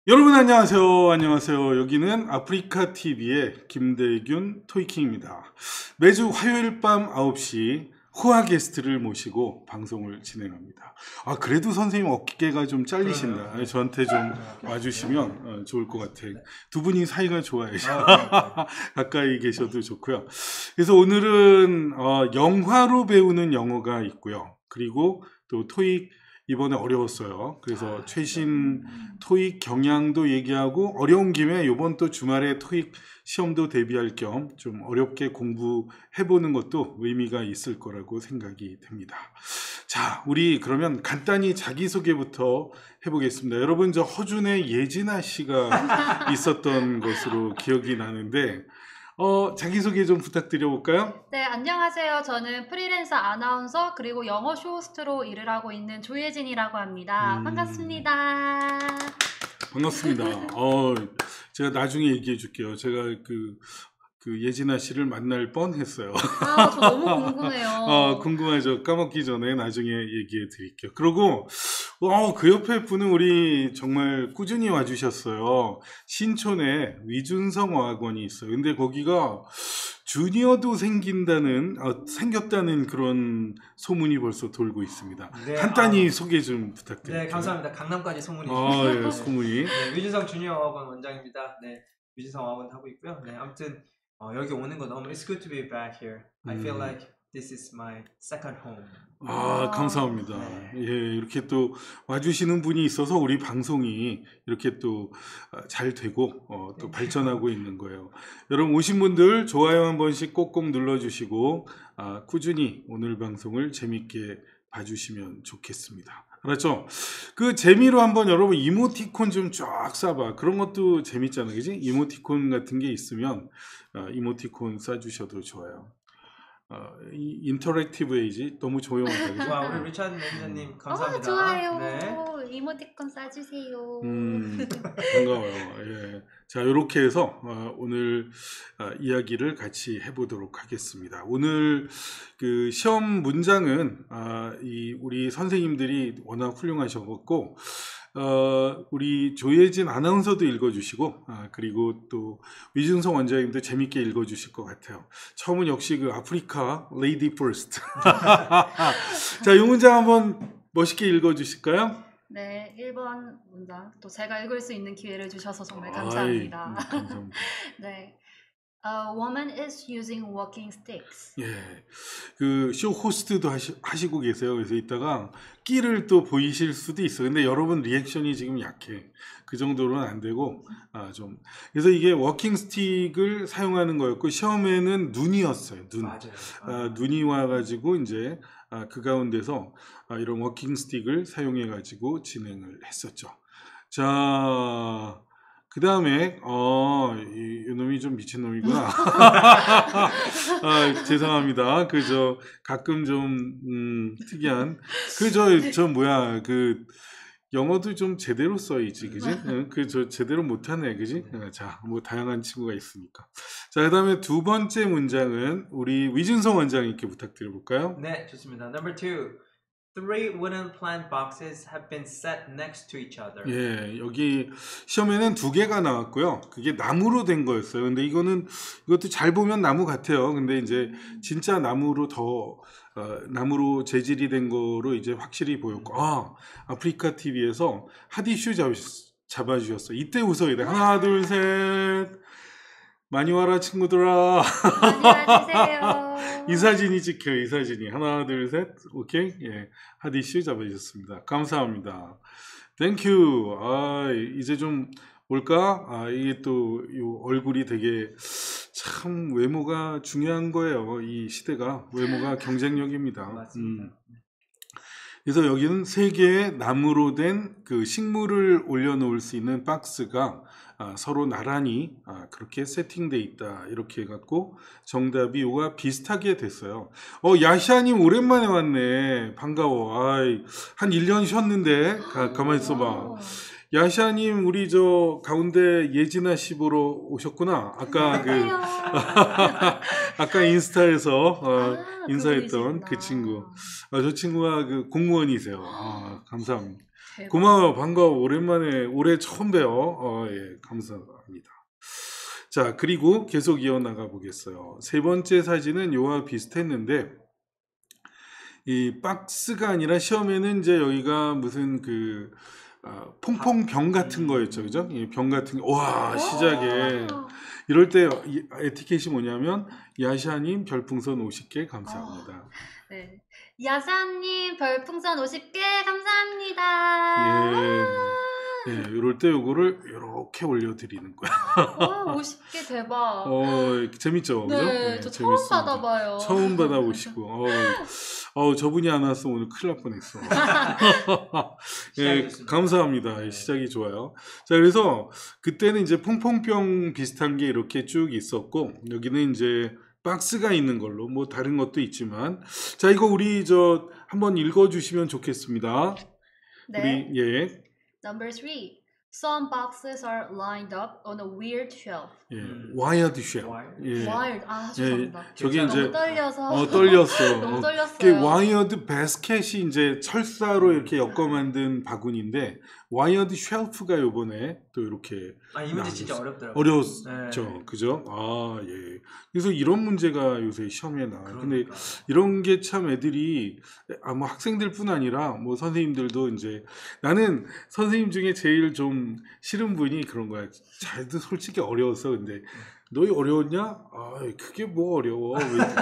여러분 안녕하세요. 안녕하세요. 여기는 아프리카 TV의 김대균 토이킹입니다. 매주 화요일 밤 9시 호화 게스트를 모시고 방송을 진행합니다. 그래도 선생님 어깨가 좀 잘리신다. 그러네요. 저한테 좀 와주시면 좋을 것 같아요. 두 분이 사이가 좋아야죠. 가까이 계셔도 좋고요. 그래서 오늘은 영화로 배우는 영어가 있고요. 그리고 또 토익 이번에 어려웠어요. 그래서 최신 토익 경향도 얘기하고 어려운 김에 이번 또 주말에 토익 시험도 대비할 겸 좀 어렵게 공부해보는 것도 의미가 있을 거라고 생각이 됩니다. 자, 우리 그러면 간단히 자기소개부터 해보겠습니다. 여러분 저 허준의 예진아 씨가 있었던 것으로 기억이 나는데 자기소개 좀 부탁드려볼까요? 네, 안녕하세요. 저는 프리랜서 아나운서 그리고 영어 쇼호스트로 일을 하고 있는 조예진이라고 합니다. 반갑습니다. 반갑습니다. 제가 나중에 얘기해 줄게요. 제가 그 예진아 씨를 만날 뻔했어요. 저 너무 궁금해요. 궁금하죠. 까먹기 전에 나중에 얘기해 드릴게요. 그리고 그 옆에 분은 우리 정말 꾸준히 와주셨어요. 신촌에 위준성 어학원이 있어요. 근데 거기가 주니어도 생겼다는 그런 소문이 벌써 돌고 있습니다. 네, 간단히 소개 좀 부탁드립니다. 네, 감사합니다. 강남까지 소문이. 예, 소문이. 네, 위준성 주니어 어학원 원장입니다. 네, 위준성 어학원 하고 있고요. 네, 아무튼 여기 오는 거 너무 It's good to be back here. I feel like this is my second home. 감사합니다. 네. 예, 이렇게 또 와주시는 분이 있어서 우리 방송이 이렇게 또 잘 되고 또 발전하고 있는 거예요. 여러분 오신 분들 좋아요 한 번씩 꼭꼭 눌러주시고 꾸준히 오늘 방송을 재밌게 봐주시면 좋겠습니다. 알았죠? 그 재미로 한번 여러분 이모티콘 좀 쫙 쏴봐. 그런 것도 재밌잖아, 그지? 이모티콘 같은 게 있으면 이모티콘 쏴주셔도 좋아요. 이 인터랙티브 에이지 너무 조용하다, 그지? 와, 우리 리차드 매니저님 감사합니다. 좋아요. 네. 이모티콘 쏴주세요. 반가워요. 예. 자, 이렇게 해서 오늘 이야기를 같이 해보도록 하겠습니다. 오늘 그 시험 문장은 우리 선생님들이 워낙 훌륭하셔갖고 우리 조예진 아나운서도 읽어주시고 그리고 또 위준성 원장님도 재밌게 읽어주실 것 같아요. 처음은 역시 그 아프리카 레이디 퍼스트. 자, 이 문장 한번 멋있게 읽어주실까요? 네, 1번 문장. 또 제가 읽을 수 있는 기회를 주셔서 정말 감사합니다. 감사합니다. 네. A woman is using walking sticks. 예, 그 쇼 호스트도 하시고 계세요. 그래서 이따가 끼를 또 보이실 수도 있어요. 근데 여러분 리액션이 지금 약해. 그 정도로는 안 되고 좀 그래서 이게 워킹 스틱을 사용하는 거였고 시험에는 눈이었어요. 눈. 맞아요. 눈이 와가지고 이제 그 가운데서 이런 워킹 스틱을 사용해 가지고 진행을 했었죠. 자. 그 다음에 이놈이 좀 미친놈이구나. 죄송합니다. 가끔 좀 특이한 뭐야 영어도 좀 제대로 써야지, 그지? 제대로 못하네, 그지? 자, 뭐 다양한 친구가 있으니까. 자, 그 다음에 두 번째 문장은 우리 위준성 원장님께 부탁드려볼까요? 네, 좋습니다. Number 2. Three wooden plant boxes have been set next to each other. 예, 여기 시험에는 2개가 나왔고요. 그게 나무로 된 거였어요. 근데 이것도 잘 보면 나무 같아요. 근데 이제 진짜 나무로 나무로 재질이 된 거로 이제 확실히 보였고, 아프리카 TV에서 핫이슈 잡아주셨어요. 이때 웃어야 돼. 하나, 둘, 셋. 많이 와라, 친구들아. 많이 와주세요. 이 사진이 찍혀요. 이 사진이. 하나, 둘, 셋. 오케이. 예. 핫이슈 잡아주셨습니다. 감사합니다. 땡큐. 이제 좀 올까? 이게 또 얼굴이 되게 참 외모가 중요한 거예요. 이 시대가 외모가 경쟁력입니다. 맞습니다. 그래서 여기는 3개의 나무로 된 그 식물을 올려놓을 수 있는 박스가 서로 나란히 그렇게 세팅돼 있다. 이렇게 해갖고 정답이 요가 비슷하게 됐어요. 야시아님 오랜만에 왔네. 반가워. 한 1년 쉬었는데 가만히 있어봐. 야시아님 우리 저 가운데 예진아 씨 보러 오셨구나. 아까 아까 인스타에서 인사했던 그 친구. 저 친구가 그 공무원이세요. 감사합니다. 대박. 고마워, 반가워. 오랜만에, 올해 처음 뵈어. 예, 감사합니다. 자, 그리고 계속 이어나가 보겠어요. 세 번째 사진은 요와 비슷했는데, 이 박스가 아니라 시험에는 이제 여기가 무슨 퐁퐁병 같은 거였죠. 그죠? 이 병 같은 거. 와, 시작에. 이럴 때 에티켓이 뭐냐면, 야샤님 별풍선 50개 감사합니다. 네. 야사님 별풍선 50개 감사합니다. 예, 이럴 때 요거를 이렇게 올려드리는 거야. 와, 50개 대박. 재밌죠? 그죠? 네, 저 처음 재밌습니다. 받아봐요. 처음 받아보시고. 저분이 안 왔으면 오늘 큰일 날 뻔했어. 예, 시작이었습니다. 감사합니다. 네. 시작이 좋아요. 자, 그래서 그때는 이제 퐁퐁병 비슷한 게 이렇게 쭉 있었고, 여기는 이제 박스가 있는 걸로, 뭐 다른 것도 있지만. 자, 이거 우리 한번 읽어주시면 좋겠습니다. 네. 우리, 예. Number 3. Some boxes are lined up on a weird shelf. 예, 와이어드 쉘. 와이어드. 예. Wild. 아, 죄송합니다. 저게 너무 이제 떨려서. 떨렸어. 너무 떨렸어요. 그 와이어드 바스켓이 이제 철사로 이렇게 엮어 만든 바구니인데 와이어드 쉘프가 요번에 또 이렇게 이 문제 진짜 어렵더라고요. 어려웠죠. 네. 그죠? 예. 그래서 이런 문제가 요새 시험에 나와요. 근데 그러니까. 이런 게 참 애들이 뭐 학생들뿐 아니라 뭐 선생님들도 이제 나는 선생님 중에 제일 좀 싫은 분이 그런 거야. 잘도 솔직히 어려웠어. 근데 너희 어려웠냐? 그게 뭐 어려워.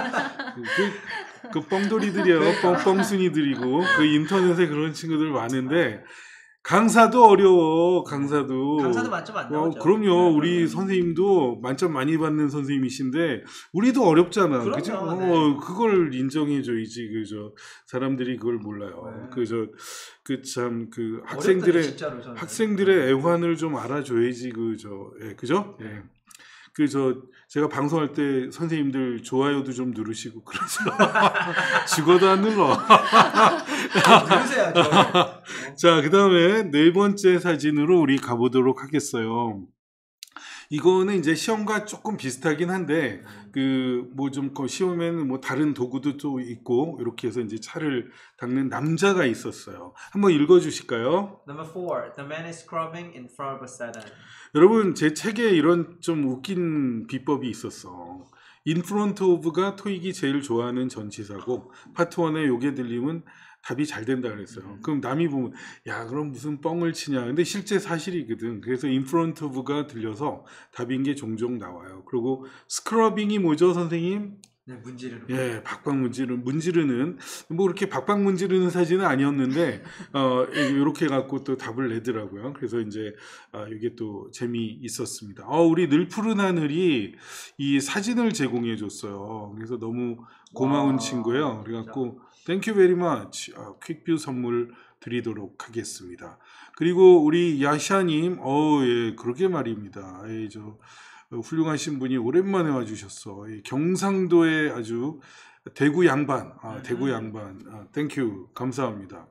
그 뻥돌이들이야. 뻥순이들이고 그 인터넷에 그런 친구들 많은데 강사도 어려워. 강사도 만점 안 나오죠. 그럼요. 우리 선생님도 만점 많이 받는 선생님이신데 우리도 어렵잖아. 그럼요. 그죠? 네. 그걸 인정해줘야지. 사람들이 그걸 몰라요. 네. 학생들의 진짜로 저는. 학생들의 애환을 좀 알아줘야지. 그죠? 예. 제가 방송할 때 선생님들 좋아요도 좀 누르시고 그러죠. 죽어도 안 눌러. 누르세요. 자, 그 다음에 네 번째 사진으로 우리 가보도록 하겠어요. 이거는 이제 시험과 조금 비슷하긴 한데, 시험에는 뭐 다른 도구도 또 있고, 이렇게 해서 이제 차를 닦는 남자가 있었어요. 한번 읽어주실까요? Number 4. The man is scrubbing in front of a sedan. 여러분, 제 책에 이런 좀 웃긴 비법이 있었어. In front of가 토익이 제일 좋아하는 전치사고, 파트 1에 요게 들리면 답이 잘 된다 그랬어요. 그럼 남이 보면 야 그럼 무슨 뻥을 치냐. 근데 실제 사실이거든. 그래서 in front of가 들려서 답인 게 종종 나와요. 그리고 스크러빙이 뭐죠 선생님? 네, 문지르는. 예, 박박 문지르는 뭐 그렇게 박박 문지르는 사진은 아니었는데 이렇게 갖고 또 답을 내더라고요. 그래서 이제 이게 또 재미 있었습니다. 우리 늘 푸른 하늘이 이 사진을 제공해 줬어요. 그래서 너무 고마운 와, 친구예요. 그래갖고 Thank you very much. 퀵뷰 선물 드리도록 하겠습니다. 그리고 우리 야샤님, 예, 그러게 말입니다. 훌륭하신 분이 오랜만에 와주셨어. 경상도의 아주 대구 양반, 대구 양반. 땡큐, 감사합니다.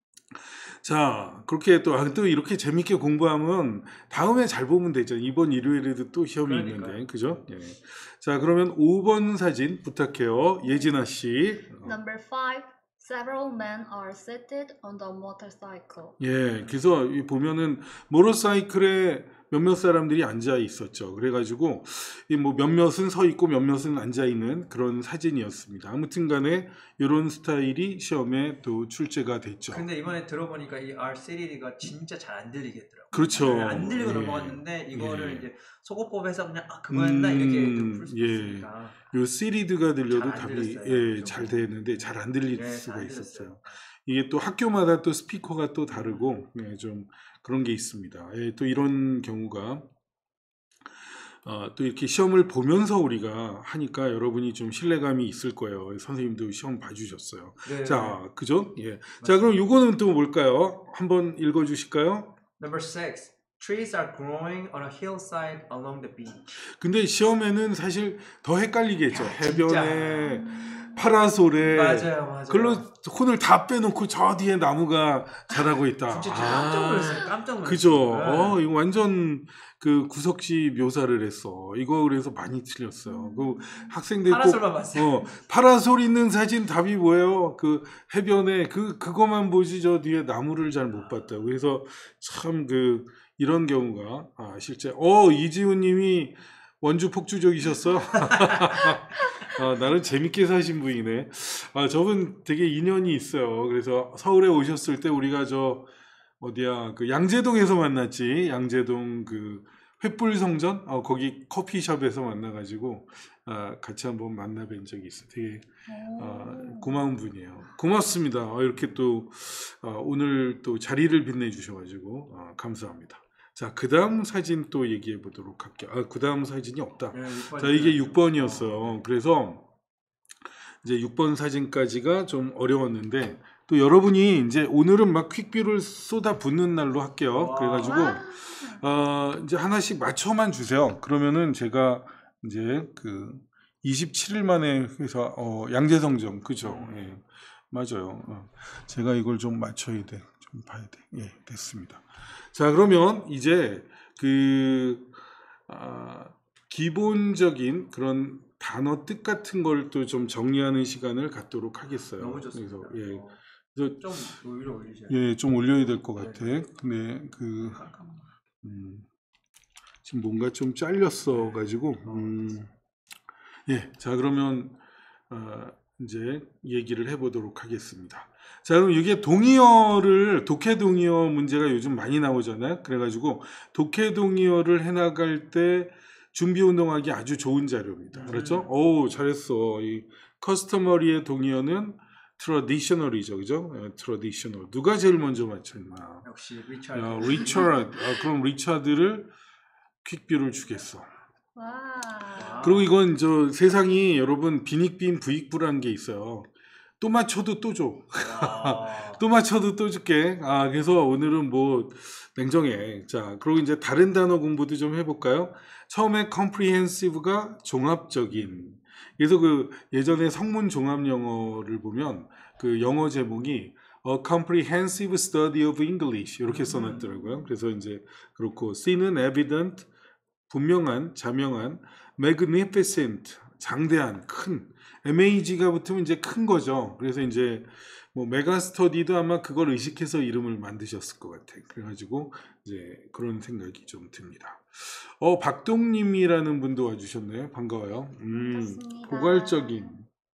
자, 그렇게 또 이렇게 재밌게 공부하면 다음에 잘 보면 되죠. 이번 일요일에도 또 시험이 그러니까요. 있는데, 그죠? 예. 자, 그러면 5번 사진 부탁해요. 예진아 씨. Number 5. Several men are seated on the motorcycle. 예, 그래서 보면은 모터사이클에 몇몇 사람들이 앉아 있었죠. 그래가지고 뭐 몇몇은 서 있고 몇몇은 앉아 있는 그런 사진이었습니다. 아무튼간에 이런 스타일이 시험에 또 출제가 됐죠. 근데 이번에 들어보니까 이 R3D가 진짜 잘 안 들리겠더라고요. 그렇죠. 네, 안 들리고 예. 넘어갔는데 이거를 예. 이제 소거법에서 그냥 그거였나 이렇게 풀 수도 예. 있으니까. 요 시리드가 들려도 잘안 답이 들렸어요. 잘 되는데 잘 안 들릴 네, 수가 잘안 있었어요. 들렸어요. 이게 또 학교마다 또 스피커가 또 다르고 좀 그런 게 있습니다. 또 이런 경우가 또 이렇게 시험을 보면서 우리가 하니까 여러분이 좀 신뢰감이 있을 거예요. 선생님도 시험 봐주셨어요. 네. 자, 그죠? 예. 자, 그럼 요거는 또 뭘까요? 한번 읽어주실까요? Number 6. trees are growing on a hillside along the beach. 근데 시험에는 사실 더 헷갈리겠죠. 야, 해변에 파라솔에 맞아요. 그걸로 혼을 다 빼놓고 저 뒤에 나무가 자라고 있다. 진짜 깜짝 놀랐어요. 깜짝 놀랐어요. 그죠. 네. 이거 완전 그 구석지 묘사를 했어. 이거 그래서 많이 틀렸어요. 그 학생들 파라솔만 봤어요. 파라솔 있는 사진 답이 뭐예요? 그 해변에 그거만 보지 저 뒤에 나무를 잘 못 봤다. 그래서 참 이런 경우가 실제 이지훈님이 원주 폭주족이셨어. 나는 재밌게 사신 분이네. 저분 되게 인연이 있어요. 그래서 서울에 오셨을 때 우리가 어디야 그 양재동에서 만났지. 양재동 그 횃불성전 거기 커피숍에서 만나가지고 같이 한번 만나뵌 적이 있어. 되게 고마운 분이에요. 고맙습니다. 이렇게 또 오늘 또 자리를 빛내 주셔가지고 감사합니다. 자, 그 다음 사진 또 얘기해 보도록 할게요. 그 다음 사진이 없다. 네, 자, 이게 6번이었어요. 그래서 이제 6번 사진까지가 좀 어려웠는데 또 여러분이 이제 오늘은 막 퀵뷰를 쏟아 붓는 날로 할게요. 그래가지고 이제 하나씩 맞춰만 주세요. 그러면은 제가 이제 27일 만에 해서 양재성점 그죠? 예, 맞아요. 제가 이걸 좀 맞춰야 돼. 좀 봐야 돼. 예, 됐습니다. 자, 그러면 이제 기본적인 그런 단어 뜻 같은 걸 또 좀 정리하는 시간을 갖도록 하겠어요. 너무 좋습니다. 그래서 좀 위로 올리셔야 예, 좀 올려야 될 것 같아. 근데 지금 뭔가 좀 잘렸어 가지고 예, 자 그러면 이제 얘기를 해보도록 하겠습니다. 자, 그럼 이게 독해 동의어 문제가 요즘 많이 나오잖아요. 그래가지고 독해 동의어를 해나갈 때 준비 운동하기 아주 좋은 자료입니다. 알았죠? 오, 잘했어. 이 커스터머리의 동의어는 traditional이죠, 그죠? traditional. 누가 제일 먼저 맞췄나? 역시 리처드. 리처드. 그럼 리처드를 퀵뷰를 주겠어. 와. 그리고 이건 세상이 여러분 빈익빈 부익부라는 게 있어요. 또 맞춰도 또 줘. 또 맞춰도 또 줄게. 그래서 오늘은 뭐 냉정해. 자, 그리고 이제 다른 단어 공부도 좀 해볼까요? 처음에 comprehensive가 종합적인. 그래서 예전에 성문 종합 영어를 보면 그 영어 제목이 A Comprehensive Study of English 이렇게 써놨더라고요. 그래서 이제 그렇고 C는 evident 분명한, 자명한, magnificent 장대한, 큰. MAG가 붙으면 이제 큰 거죠. 그래서 이제 뭐 메가스터디도 아마 그걸 의식해서 이름을 만드셨을 것 같아요. 그래가지고 이제 그런 생각이 좀 듭니다. 박동님이라는 분도 와주셨네요. 반가워요. 반갑습니다. 포괄적인.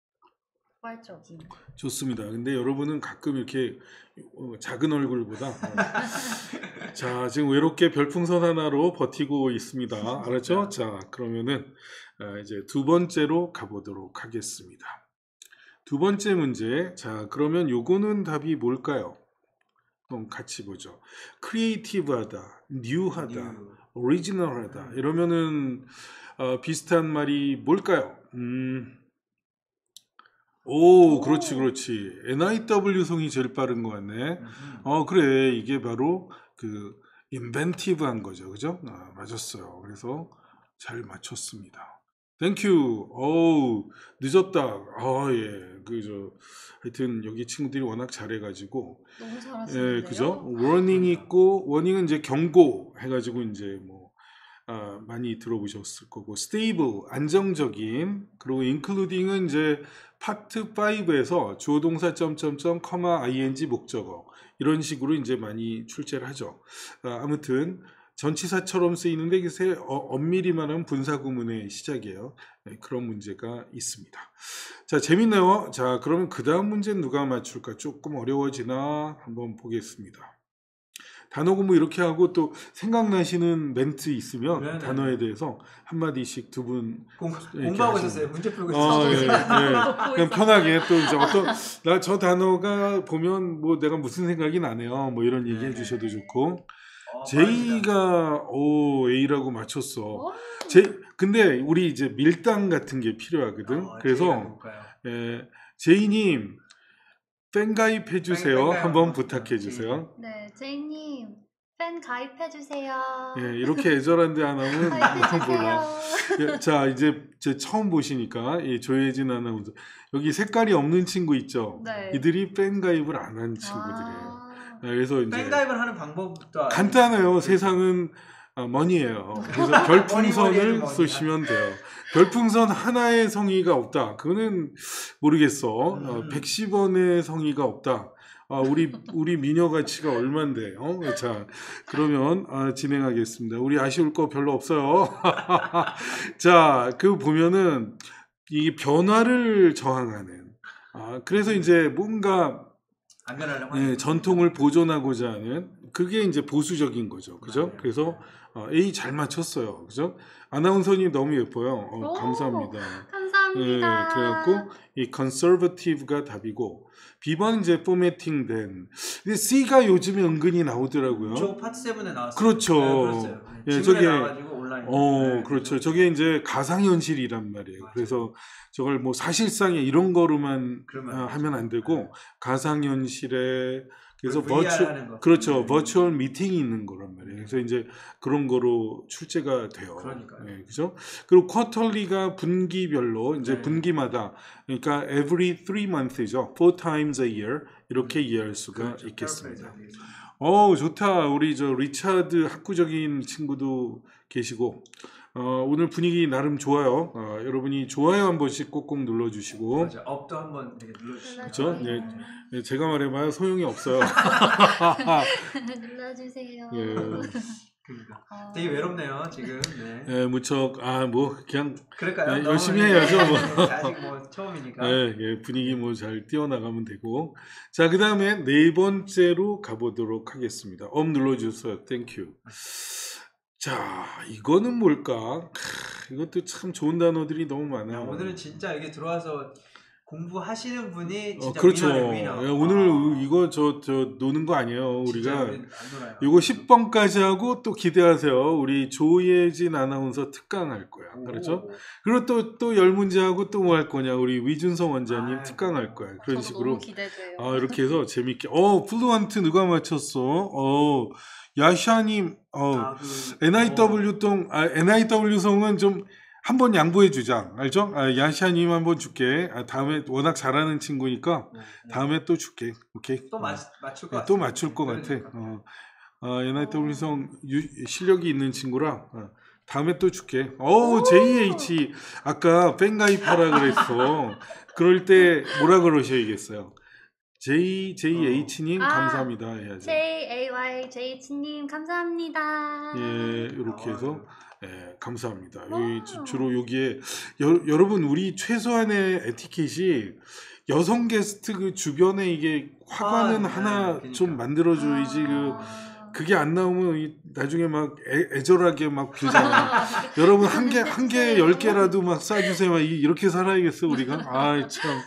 좋습니다. 근데 여러분은 가끔 이렇게 작은 얼굴보다 자, 지금 외롭게 별풍선 하나로 버티고 있습니다. 알았죠? 자, 그러면은 이제 두 번째로 가보도록 하겠습니다. 두 번째 문제. 자, 그러면 요거는 답이 뭘까요? 그럼 같이 보죠. 크리에이티브하다, 뉴하다, 오리지널하다 이러면은 비슷한 말이 뭘까요? 오, 그렇지. NIW 성이 제일 빠른 것 같네. 그래. 이게 바로 인벤티브한 거죠. 그죠? 맞았어요. 그래서 잘 맞췄습니다. 땡큐. 늦었다. 예. 하여튼 여기 친구들이 워낙 잘해가지고. 너무 잘하시는데요. 예, 그죠? 워닝이 있고, 워닝은 이제 경고 해가지고 이제 많이 들어보셨을 거고, stable, 안정적인, 그리고 including은 이제 파트 5에서 주어 동사 점점점, ing 목적어 이런 식으로 이제 많이 출제를 하죠. 아무튼 전치사처럼 쓰이는데 이게 엄밀히 말하면 분사 구문의 시작이에요. 네, 그런 문제가 있습니다. 자, 재밌네요. 자, 그러면 그 다음 문제는 누가 맞출까? 조금 어려워지나 한번 보겠습니다. 단어 공부 이렇게 하고 또 생각나시는 멘트 있으면 네네. 단어에 대해서 한마디씩 두 분 공부하고 있었어요. 문제 풀고 예, 있었어요. 그냥 편하게 또 이제 나 저 단어가 보면 뭐 내가 무슨 생각이 나네요. 뭐 이런 얘기 해주셔도 좋고. 제이가 A라고 맞췄어. 근데 우리 이제 밀당 같은 게 필요하거든. 그래서 제이님 팬 가입해 주세요. 한번 부탁해 주세요. 네, 제이님 팬 가입해주세요. 예, 이렇게 애절한데 안 하면 몰라. 가입해주세요. 예, 자, 이제 제 처음 보시니까 이 조혜진 아나운서 여기 색깔이 없는 친구 있죠? 네. 이들이 팬 가입을 안 한 친구들이에요. 아, 예, 그래서 이제 팬 가입을 하는 방법도 간단해요. 세상은 머니예요. 그래서 머니, 별풍선을 머니. 쏘시면 돼요. 별풍선 하나의 성의가 없다. 그거는 모르겠어. 110원의 성의가 없다. 우리 미녀 가치가 얼만데? 자, 그러면 진행하겠습니다. 우리 아쉬울 거 별로 없어요. 자, 그 보면은 이 변화를 저항하는. 그래서 이제 뭔가 안 변하려고 예, 하는 전통을 보존하고자 하는 그게 이제 보수적인 거죠. 그죠? 맞아요. 그래서 A 잘 맞췄어요. 그죠? 아나운서님 너무 예뻐요. 오, 감사합니다. 감사합니다. 예, 그래갖고 이 conservative가 답이고 B번 이제 포매팅된. 근데 C가 요즘에 은근히 나오더라고요. 저 파트 7에 나왔어요. 그렇죠. 그렇어요. 예, 예, 저게- 나와가지고 온라인. 그렇죠. 저게 이제 가상현실이란 말이에요. 맞아요. 그래서 저걸 뭐 사실상에 이런 거로만 그러면 안 하면 안 되고 가상현실에 그래서 VR 버추 하는 거. 그렇죠. 버추얼 미팅이 있는 거란 말이에요. 그래서 이제 그런 거로 출제가 돼요. 그러니까요. 예, 그죠? 그리고 쿼터리가 분기별로 이제 네. 분기마다 그러니까 every 3 months죠. 4 times a year 이렇게 이해할 수가 그렇죠. 있겠습니다. perfect. 좋다. 우리 저 리차드 학구적인 친구도 계시고 오늘 분위기 나름 좋아요. 여러분이 좋아요 한 번씩 꼭꼭 눌러주시고 맞아. 업도 한번 이렇게 눌러주시죠. 그렇죠? 예. 예, 제가 말해봐야 소용이 없어요. 눌러주세요. 예, 그러니까 되게 외롭네요 지금. 네. 예, 무척 뭐 그냥 그럴까요? 네, 너무 열심히 해야죠, 뭐. 네, 아직 뭐 처음이니까. 예, 분위기 뭐 잘 띄워나가면 되고 자, 그 다음에 네 번째로 가보도록 하겠습니다. 업 눌러주세요. 땡큐. 자, 이거는 뭘까? 이것도 참 좋은 단어들이 너무 야, 많아요. 오늘은 진짜 여기 들어와서 공부하시는 분이 진짜 그렇죠. 위너예요, 위너. 예, 오늘 이거 저 노는 거 아니에요. 진짜 우리가 우리 안 놀아요. 이거 10번까지 하고 또 기대하세요. 우리 조예진 아나운서 특강할 거야. 그렇죠? 그리고 또 10문제 하고 또 뭐 할 거냐. 우리 위준성 원장님 아유. 특강할 거야. 그런 저도 식으로. 너무 기대돼요. 이렇게 해서 재밌게. 플루언트 누가 맞췄어? 야샤님, NIW 송은 좀 한번 양보해 주자. 알죠? 야샤님 한번 줄게. 다음에 워낙 잘하는 친구니까 네. 다음에 또 줄게. 오케이. 또 맞출 것 같아. 또 맞출 것 같아. NIW 송 실력이 있는 친구라 다음에 또 줄게. JH 아까 팬 가입하라 그랬어. 그럴 때 뭐라 그러셔야겠어요. JH님 감사합니다 해야죠. JAYJH님 감사합니다. 예, 이렇게 해서 감사합니다. 주로 여기에 여러분 우리 최소한의 에티켓이 여성 게스트 그 주변에 이게 화관은 하나 그러니까. 좀 만들어줘야지 그게 안 나오면 나중에 막 애절하게 막 빌잖아. 여러분 한 개 10개라도 막 쏴주세요. 이렇게 살아야겠어 우리가. 참.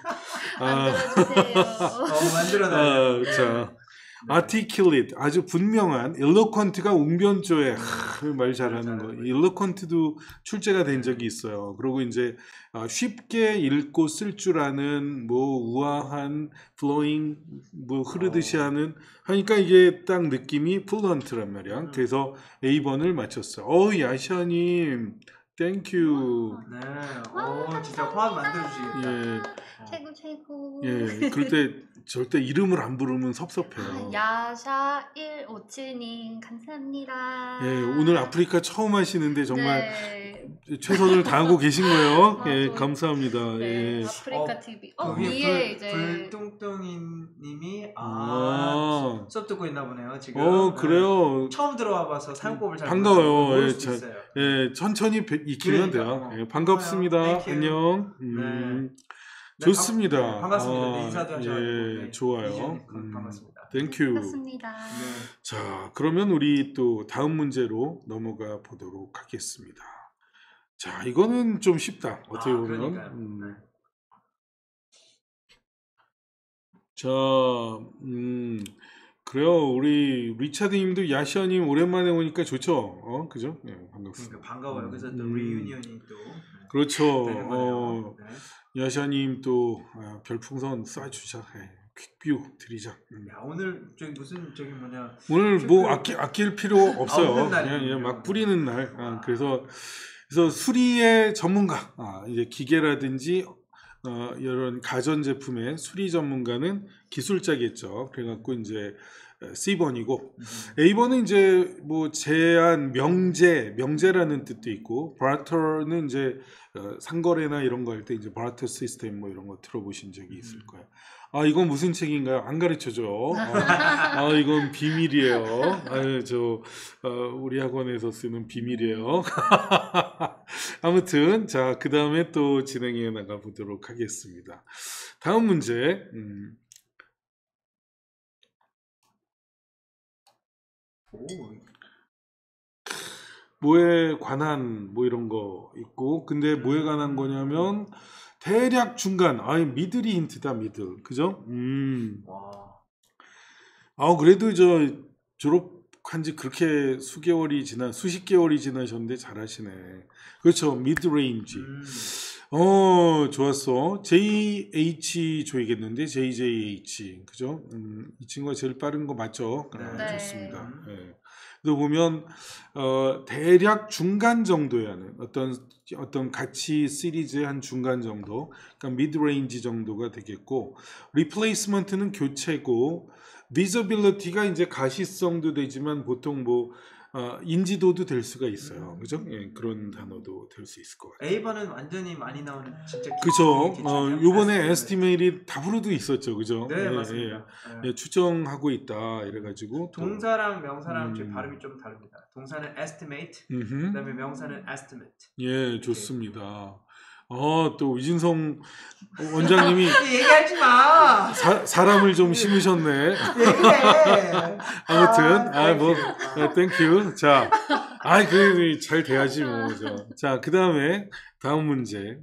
만들어주세요. 자, articulate 아주 분명한 eloquent가 웅변조에 말 잘하는 거. eloquent도 출제가 된 적이 있어요. 그리고 이제 쉽게 읽고 쓸 줄 아는 뭐 우아한 flowing 뭐 흐르듯이 하는 하니까 이게 딱 느낌이 fluent란 말이야. 그래서 A번을 맞췄어요. 야샤님 땡큐. 네. 진짜 화학 만들어주시겠다. 최고. 예, 그럴 때 절대 이름을 안 부르면 섭섭해요. 야샤157님 감사합니다. 예, 오늘 아프리카 처음 하시는데 정말 네. 최선을 다하고 계신 거예요. 예, 맞아요. 감사합니다. 네, 예. 아프리카 TV. 위에 위에 이제 불뚱뚱이님이 수업 듣고 있나 보네요 지금. 그래요. 처음 들어와봐서 사용법을 잘 반가워요. 모를 예, 수도 있어요. 예, 천천히 익히면 그러니까. 돼요. 예, 반갑습니다. Thank you. 안녕. 네, 좋습니다. 반갑습니다. 네, 인사도 하셔가지고. 예, 좋아요. 반갑습니다. 땡큐. 반갑습니다. 네. 자, 그러면 우리 또 다음 문제로 넘어가 보도록 하겠습니다. 자, 이거는 좀 쉽다. 어떻게 보면. 그러니까요. 자, 그래요. 우리 리차드님도 야시아님 오랜만에 오니까 좋죠. 그죠? 네, 반갑습니다. 그러니까 반가워요. 그래서 또 리유니언이 또 그렇죠. 되는 거네요. 네. 야시아님 또 별풍선 쏴주자. 퀵뷰 드리자. 야, 오늘 저기 무슨 저기 뭐냐. 오늘 뭐 아낄 필요 없어요. 없는 날이군요. 그냥 막 뿌리는 날. 그래서 수리의 전문가, 이제 기계라든지 이런 가전 제품의 수리 전문가는 기술자겠죠. 그래갖고 이제 C번이고 A번은 이제 뭐 제한 명제라는 뜻도 있고 바터는 이제 상거래나 이런 거 할 때 이제 바터 시스템 뭐 이런 거 들어보신 적이 있을 거예요. 아 이건 무슨 책인가요? 안 가르쳐줘. 이건 비밀이에요. 우리 학원에서 쓰는 비밀이에요. 아무튼 자 그 다음에 또 진행해 나가 보도록 하겠습니다. 다음 문제. 뭐에 관한 뭐 이런 거 있고 근데 뭐에 관한 거냐면 대략 중간 미들이 힌트다 미들 그죠? 그래도 저 졸업한 지 그렇게 수십 개월이 지나셨는데 잘하시네. 그렇죠. 미드레인지. 좋았어. JH 줘야겠는데 JJH 그죠? 이 친구가 제일 빠른 거 맞죠? 네. 좋습니다. 네. 그래서 보면 대략 중간 정도에 하는 어떤 가치 시리즈의 한 중간 정도, 그러니까 미드레인지 정도가 되겠고, 리플레이스먼트는 교체고, 비저빌리티가 이제 가시성도 되지만 보통 뭐 인지도도 될 수가 있어요. 그죠? 예, 그런 단어도 될 수 있을 것 같아요. A번은 완전히 많이 나오는 진짜 그죠? 요번에 에스티메이트 답으로도 있었죠. 그죠? 네, 맞습니다. 예, 추정하고 있다 이래가지고 동사랑 명사랑 제 발음이 좀 다릅니다. 동사는 estimate, 그다음에 명사는 estimate. 예, 좋습니다. 또 위진성 원장님이 얘기하지 마. 사람을 좀 심으셨네. 얘기해. 아무튼 땡큐. 자, 그 잘 돼야지 뭐. 자, 그 다음에 다음 문제.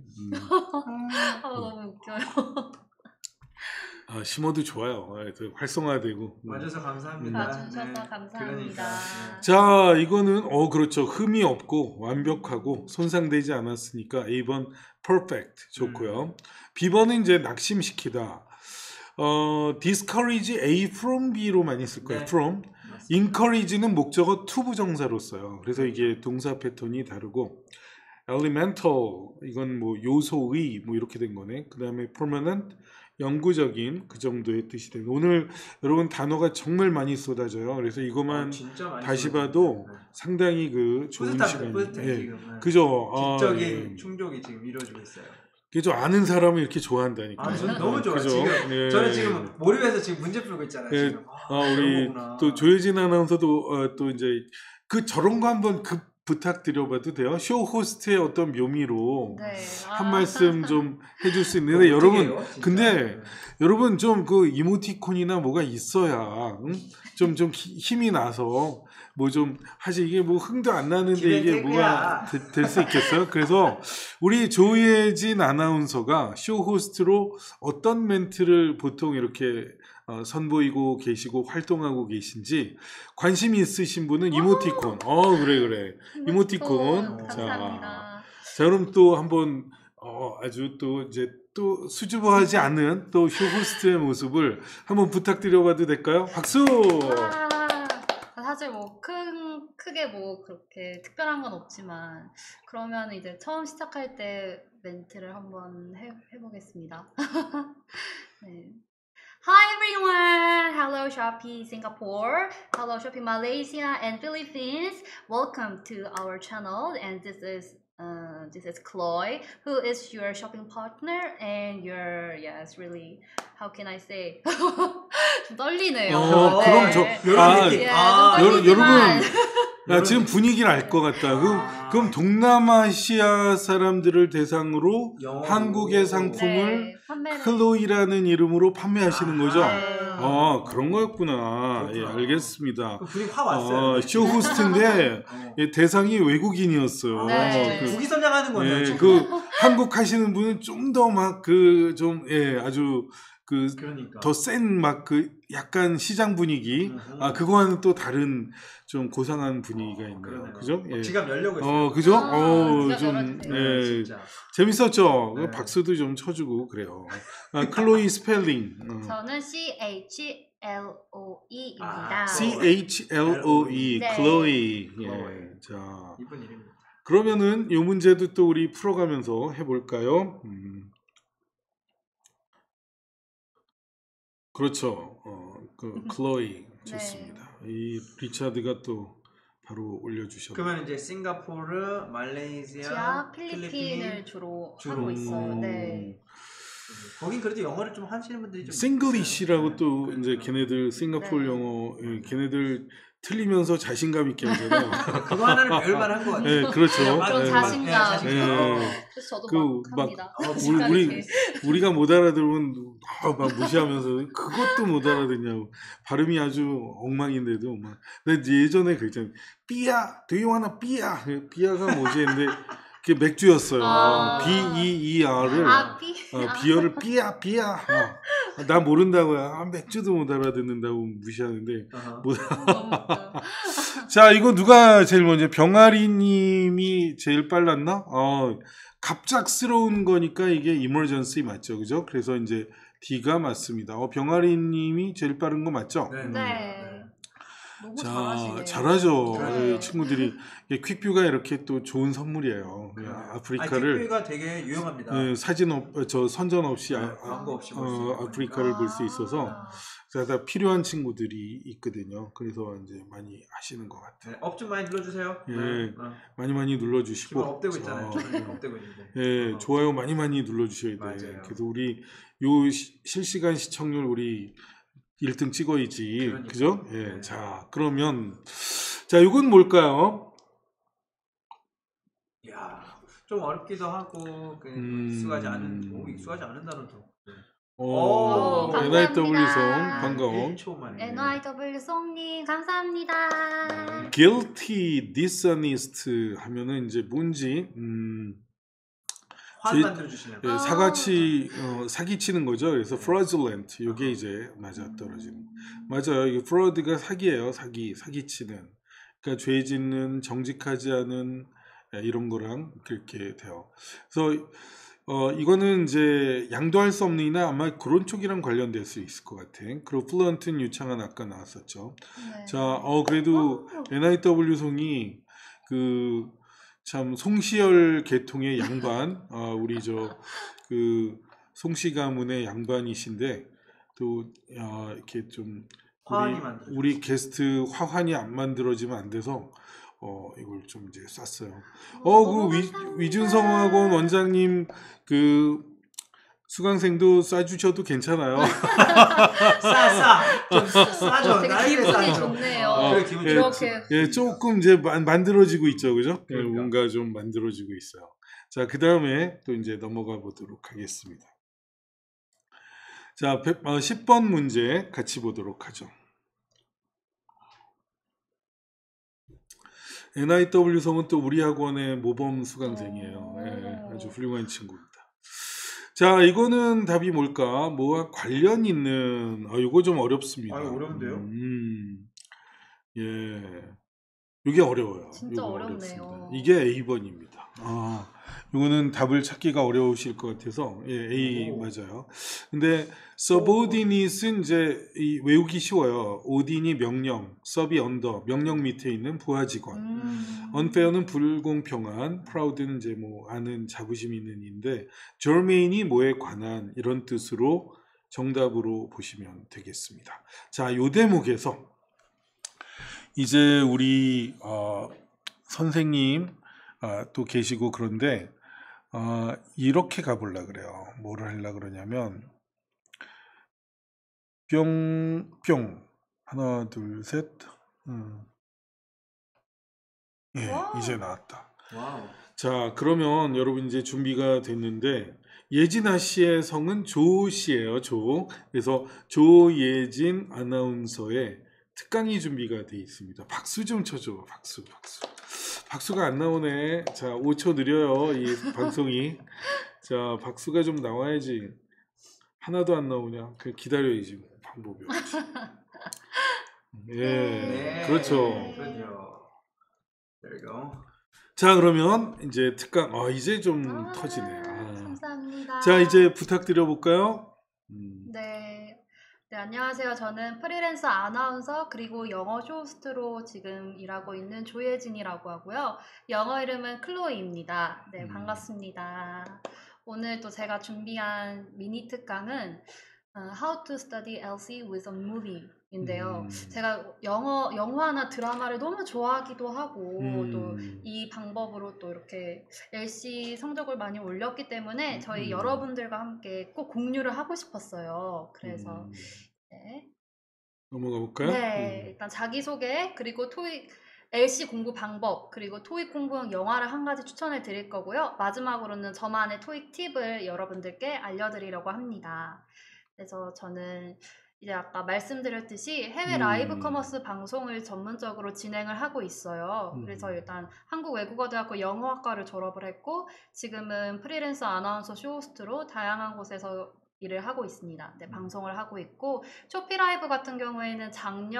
너무 웃겨요. 심어도 좋아요. 활성화되고. 와줘서 감사합니다. 와주셔서 감사합니다. 그러니까. 자, 이거는 그렇죠. 흠이 없고 완벽하고 손상되지 않았으니까 A번 perfect 좋고요. B번은 이제 낙심시키다. discourage A from B로 많이 쓸 거예요. 네. from. encourage는 목적어 to 부정사로 써요. 그래서 이게 동사 패턴이 다르고 elemental 이건 뭐 요소의 뭐 이렇게 된 거네. 그 다음에 permanent 영구적인 그 정도의 뜻이 됩니다. 오늘 여러분 단어가 정말 많이 쏟아져요. 그래서 이것만 진짜 많이 다시 쏟아져요. 봐도 네. 상당히 그 좋은 시간이에요. 뿌듯해 지금. 그죠? 지적인 충족이 지금 이루어지고 있어요. 그죠? 아는 사람을 이렇게 좋아한다니까. 저는 너무 좋아요. 그죠? 지금 저는 지금 몰입해서 지금 문제 풀고 있잖아요. 예. 지금. 우리 거구나. 또 조혜진 아나운서도 또 이제 저런 거 한번 부탁드려봐도 돼요? 쇼 호스트의 어떤 묘미로 한 말씀 좀 해줄 수 있는데 여러분 해요, 근데 여러분 좀 그 이모티콘이나 뭐가 있어야 좀 힘이 나서 뭐 좀 사실 이게 뭐 흥도 안 나는데 이게 뭐가 될 수 있겠어요? 그래서 우리 조혜진 아나운서가 쇼 호스트로 어떤 멘트를 보통 이렇게 선보이고 계시고 활동하고 계신지 관심이 있으신 분은 이모티콘. 그래. 이모티콘. 감사합니다. 자, 그럼 또 한번 아주 또 이제 또 수줍어하지 않는 또 쇼호스트의 모습을 한번 부탁드려봐도 될까요? 박수. 사실 뭐 크게 뭐 그렇게 특별한 건 없지만 그러면 이제 처음 시작할 때 멘트를 한번 해보겠습니다. 네. Hi everyone! Hello Shopee Singapore, hello Shopee Malaysia and Philippines. Welcome to our channel, and this is Chloe, who is your shopping partner and your really how can I say? 좀 떨리네요. 그럼 여러분 지금 분위기를 알 것 같다. 그럼 동남아시아 사람들을 대상으로 한국의 상품을 클로이라는 이름으로 판매하시는 거죠? 그런 거였구나. 예, 알겠습니다. 분위기 확 왔어요. 쇼 호스트인데 대상이 외국인이었어요. 국위선양하는 거네요. 한국 하시는 분은 좀 더 막 아주 그 그러니까. 더 센 막 그 약간 시장 분위기 그거와는 또 다른 좀 고상한 분위기가 있네요. 그러네요. 그죠? 예. 지갑 열려고 했어요. 그죠? 지갑 좀 열어주세요. 예. 진짜. 재밌었죠? 네. 박수도 좀 쳐주고 그래요. 클로이 스펠링. 저는 CHLOE입니다. CHLOE, 네. 클로이. 예. 클로이. 자, 이분 이름입니다. 그러면은 이 문제도 또 우리 풀어가면서 해볼까요? 그렇죠. 클로이 좋습니다. 이 리차드가 또 바로 올려주셨네요. 그러면 이제 싱가포르, 말레이시아, 필리핀을 주로 하고 있어요. 네. 거긴 그래도 영어를 좀 하시는 분들이 좀 싱글리시라고 있어요. 또 네. 이제 걔네들 싱가포르 네. 영어 걔네들 틀리면서 자신감 있게 하잖아요. 그거 하나는 배울 만한 것 같아요. 네, 그렇죠. 좀 네. 자신감. 네. 그래서 저도 그 막 합니다. 우리가 못 알아들으면 막 무시하면서 그것도 못 알아듣냐고 발음이 아주 엉망인데도 막. 근데 예전에 그랬잖아요. 삐야, do you wanna 삐야? 삐야가 뭐지? 근데 그게 맥주였어요. B-E-E-R을 비어를 삐야 삐야. 나 모른다고요. 맥주도 못 알아듣는다고 무시하는데. 자, 이거 누가 제일 먼저 병아리님이 제일 빨랐나? 갑작스러운 거니까 이게 emergency 맞죠, 그죠? 그래서 이제 D가 맞습니다. 병아리님이 제일 빠른 거 맞죠? 네. 너무 자, 잘하시네요. 잘하죠. 네. 친구들이 퀵뷰가 이렇게 또 좋은 선물이에요. 아프리카를 퀵뷰가 되게 유용합니다. 선전 없이 광고 없이 볼 수 있는 아프리카를 볼 수 있어서 다 필요한 친구들이 있거든요. 그래서 이제 많이 하시는 것 같아요. 네, 업 좀 많이 눌러주세요. 예, 많이 눌러주시고. 지금 업되고 있잖아요. 업되고 있는데. 예, 좋아요 많이 눌러주셔야 돼요. 맞아요. 그래서 우리 요 실시간 시청률 우리 1등 찍어야지. 그러니까. 그죠? 예. 네. 자, 그러면 자, 이건 뭘까요? 야, 좀 어렵기도 하고 익숙하지 않은 단어도. 오, NIW송 감사합니다. 반가워. 1초 만에. NIW송님 감사합니다. Guilty, dishonest 하면은 이제 뭔지 화를 만들어 주시는 거. 사같이 사기치는 거죠. 그래서 fraudulent 이게 이제 맞아 떨어지는. 맞아요. 이게 fraud가 사기예요. 사기치는. 그러니까 죄 짓는 정직하지 않은 이런 거랑 그렇게 돼요. 그래서 이거는 이제 양도할 수 없는이나 아마 그런 쪽이랑 관련될 수 있을 것 같아. 그리고 fluent는 유창한 아까 나왔었죠. 네. 자, 그래도 NIW 송이 참 송시열 계통의 양반, 우리 송씨 가문의 양반이신데 또 이렇게 좀 우리 게스트 화환이 안 만들어지면 안 돼서 이걸 좀 이제 쐈어요. 위준성학원 원장님 수강생도 쏴주셔도 괜찮아요. 좀 싸죠. 되게 기분이 좋네요. 그래, 기분 이렇게. 예, 조금 이제 만들어지고 있죠, 그죠? 그러니까. 뭔가 좀 만들어지고 있어요. 자, 그 다음에 또 이제 넘어가 보도록 하겠습니다. 자, 10번 문제 같이 보도록 하죠. NIW성은 또 우리 학원의 모범 수강생이에요. 예, 아주 훌륭한 친구입니다. 자, 이거는 답이 뭘까? 뭐와 관련 있는, 이거 좀 어렵습니다. 어려운데요? 예. 이게 어려워요. 진짜 이거 어렵네요. 어렵습니다. 이게 A번입니다. 이거는 답을 찾기가 어려우실 것 같아서, 예, A 맞아요. 근데, subordinate은 이제 외우기 쉬워요. odin이 명령, sub이 under, 명령 밑에 있는 부하 직원. unfair는 불공평한, proud는 이제 아는 자부심 있는 인데, germane이 뭐에 관한 이런 뜻으로 정답으로 보시면 되겠습니다. 자, 요 대목에서 이제 우리 선생님 또 계시고 그런데 이렇게 가보려 그래요. 뭐를 하려고 그러냐면 뿅뿅 하나 둘 셋 예, 이제 나왔다. 와우. 자, 그러면 여러분 이제 준비가 됐는데 예진아 씨의 성은 조 씨예요. 조. 그래서 조예진 아나운서의 특강이 준비가 돼 있습니다. 박수 좀 쳐줘. 박수. 박수가 안 나오네. 자, 5초 느려요. 이 방송이. 자, 박수가 좀 나와야지. 하나도 안 나오냐? 그냥 기다려야지 방법이 없지. 예, 네. 그렇죠. 그렇죠. There you go. 자, 그러면 이제 특강, 이제 좀 터지네. 감사합니다. 자, 이제 부탁드려 볼까요? 네. 네, 안녕하세요. 저는 프리랜서 아나운서 그리고 영어 쇼호스트로 지금 일하고 있는 조예진이라고 하고요. 영어 이름은 클로이입니다. 네, 반갑습니다. 오늘 또 제가 준비한 미니 특강은 How to Study LC with a Movie 인데요. 제가 영화나 드라마를 너무 좋아하기도 하고 또 이 방법으로 또 이렇게 LC 성적을 많이 올렸기 때문에 저희 여러분들과 함께 꼭 공유를 하고 싶었어요. 그래서 네. 넘어가 볼까요? 네, 일단 자기소개 그리고 토익 LC 공부 방법 그리고 토익 공부용 영화를 한 가지 추천을 드릴 거고요. 마지막으로는 저만의 토익 팁을 여러분들께 알려드리려고 합니다. 그래서 저는 이제 아까 말씀드렸듯이 해외 라이브 커머스 방송을 전문적으로 진행을 하고 있어요. 그래서 일단 한국외국어대학교 영어학과를 졸업을 했고 지금은 프리랜서 아나운서 쇼호스트로 다양한 곳에서 일을 하고 있습니다. 네, 방송을 하고 있고 쇼피라이브 같은 경우에는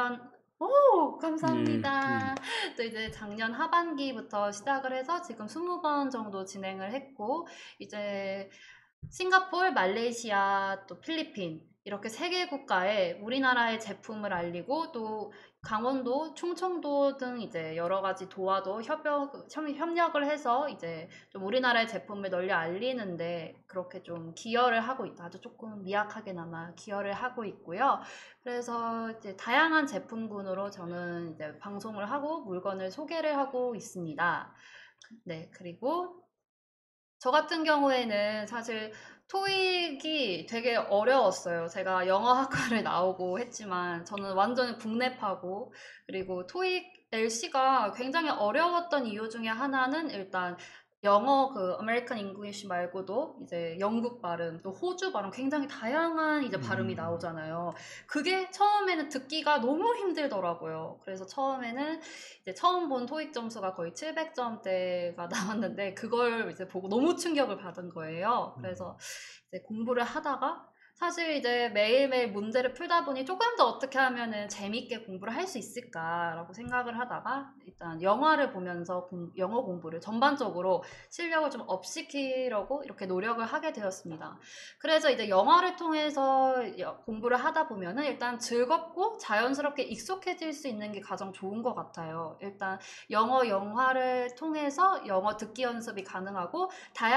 감사합니다. 또 이제 작년 하반기부터 시작을 해서 지금 20번 정도 진행을 했고 이제 싱가포르, 말레이시아, 또 필리핀 이렇게 3개 국가에 우리나라의 제품을 알리고 또 강원도, 충청도 등 이제 여러 가지 도와도 협력을 해서 이제 좀 우리나라의 제품을 널리 알리는데 그렇게 좀 기여를 하고 있다. 아주 조금 미약하게나마 기여를 하고 있고요. 그래서 이제 다양한 제품군으로 저는 이제 방송을 하고 물건을 소개를 하고 있습니다. 네, 그리고 저 같은 경우에는 사실 토익이 되게 어려웠어요. 제가 영어학과를 나오고 했지만 저는 완전히 국내파고 그리고 토익 LC가 굉장히 어려웠던 이유 중에 하나는 일단 영어 아메리칸 잉글리시 말고도 이제 영국 발음 또 호주 발음 굉장히 다양한 이제 발음이 나오잖아요. 그게 처음에는 듣기가 너무 힘들더라고요. 그래서 처음에는 이제 처음 본 토익 점수가 거의 700점대가 나왔는데 그걸 이제 보고 너무 충격을 받은 거예요. 그래서 이제 공부를 하다가 사실 이제 매일매일 문제를 풀다 보니 조금 더 어떻게 하면은 재밌게 공부를 할 수 있을까라고 생각을 하다가 일단 영화를 보면서 영어 공부를 전반적으로 실력을 좀 업시키려고 이렇게 노력을 하게 되었습니다. 그래서 이제 영화를 통해서 공부를 하다 보면은 일단 즐겁고 자연스럽게 익숙해질 수 있는 게 가장 좋은 것 같아요. 일단 영화를 통해서 영어 듣기 연습이 가능하고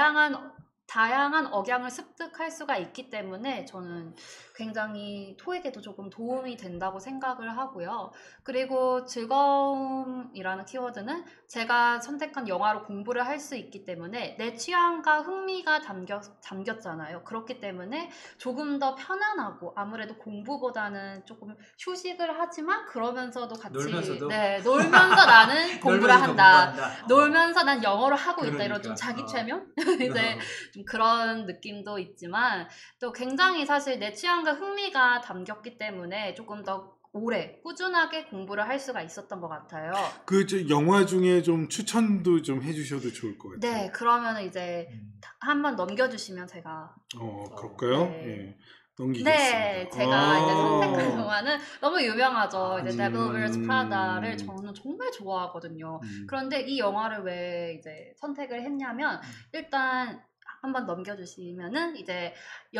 다양한 억양을 습득할 수가 있기 때문에 저는 굉장히 토익에도 조금 도움이 된다고 생각을 하고요. 그리고 즐거움이라는 키워드는 제가 선택한 영화로 공부를 할 수 있기 때문에 내 취향과 흥미가 담겼잖아요. 그렇기 때문에 조금 더 편안하고 아무래도 공부보다는 조금 휴식을 하지만 그러면서도 같이 놀면서도? 놀면서 나는 공부를 한다. 공부한다. 놀면서 난 영어를 하고 있다. 이런 좀 그러니까. 자기 최면? 이제 좀 그런 느낌도 있지만 또 굉장히 사실 내 취향과 흥미가 담겼기 때문에 조금 더 오래 꾸준하게 공부를 할 수가 있었던 것 같아요. 영화 중에 좀 추천도 좀 해주셔도 좋을 것 같아요. 네, 그러면 이제 한번 넘겨주시면 제가 그럴까요? 네. 예. 넘기겠습니다. 네, 제가 이제 선택한 영화는 너무 유명하죠. 이제 Devil Wears Prada를 저는 정말 좋아하거든요. 그런데 이 영화를 왜 이제 선택을 했냐면 일단 한번 넘겨주시면은 이제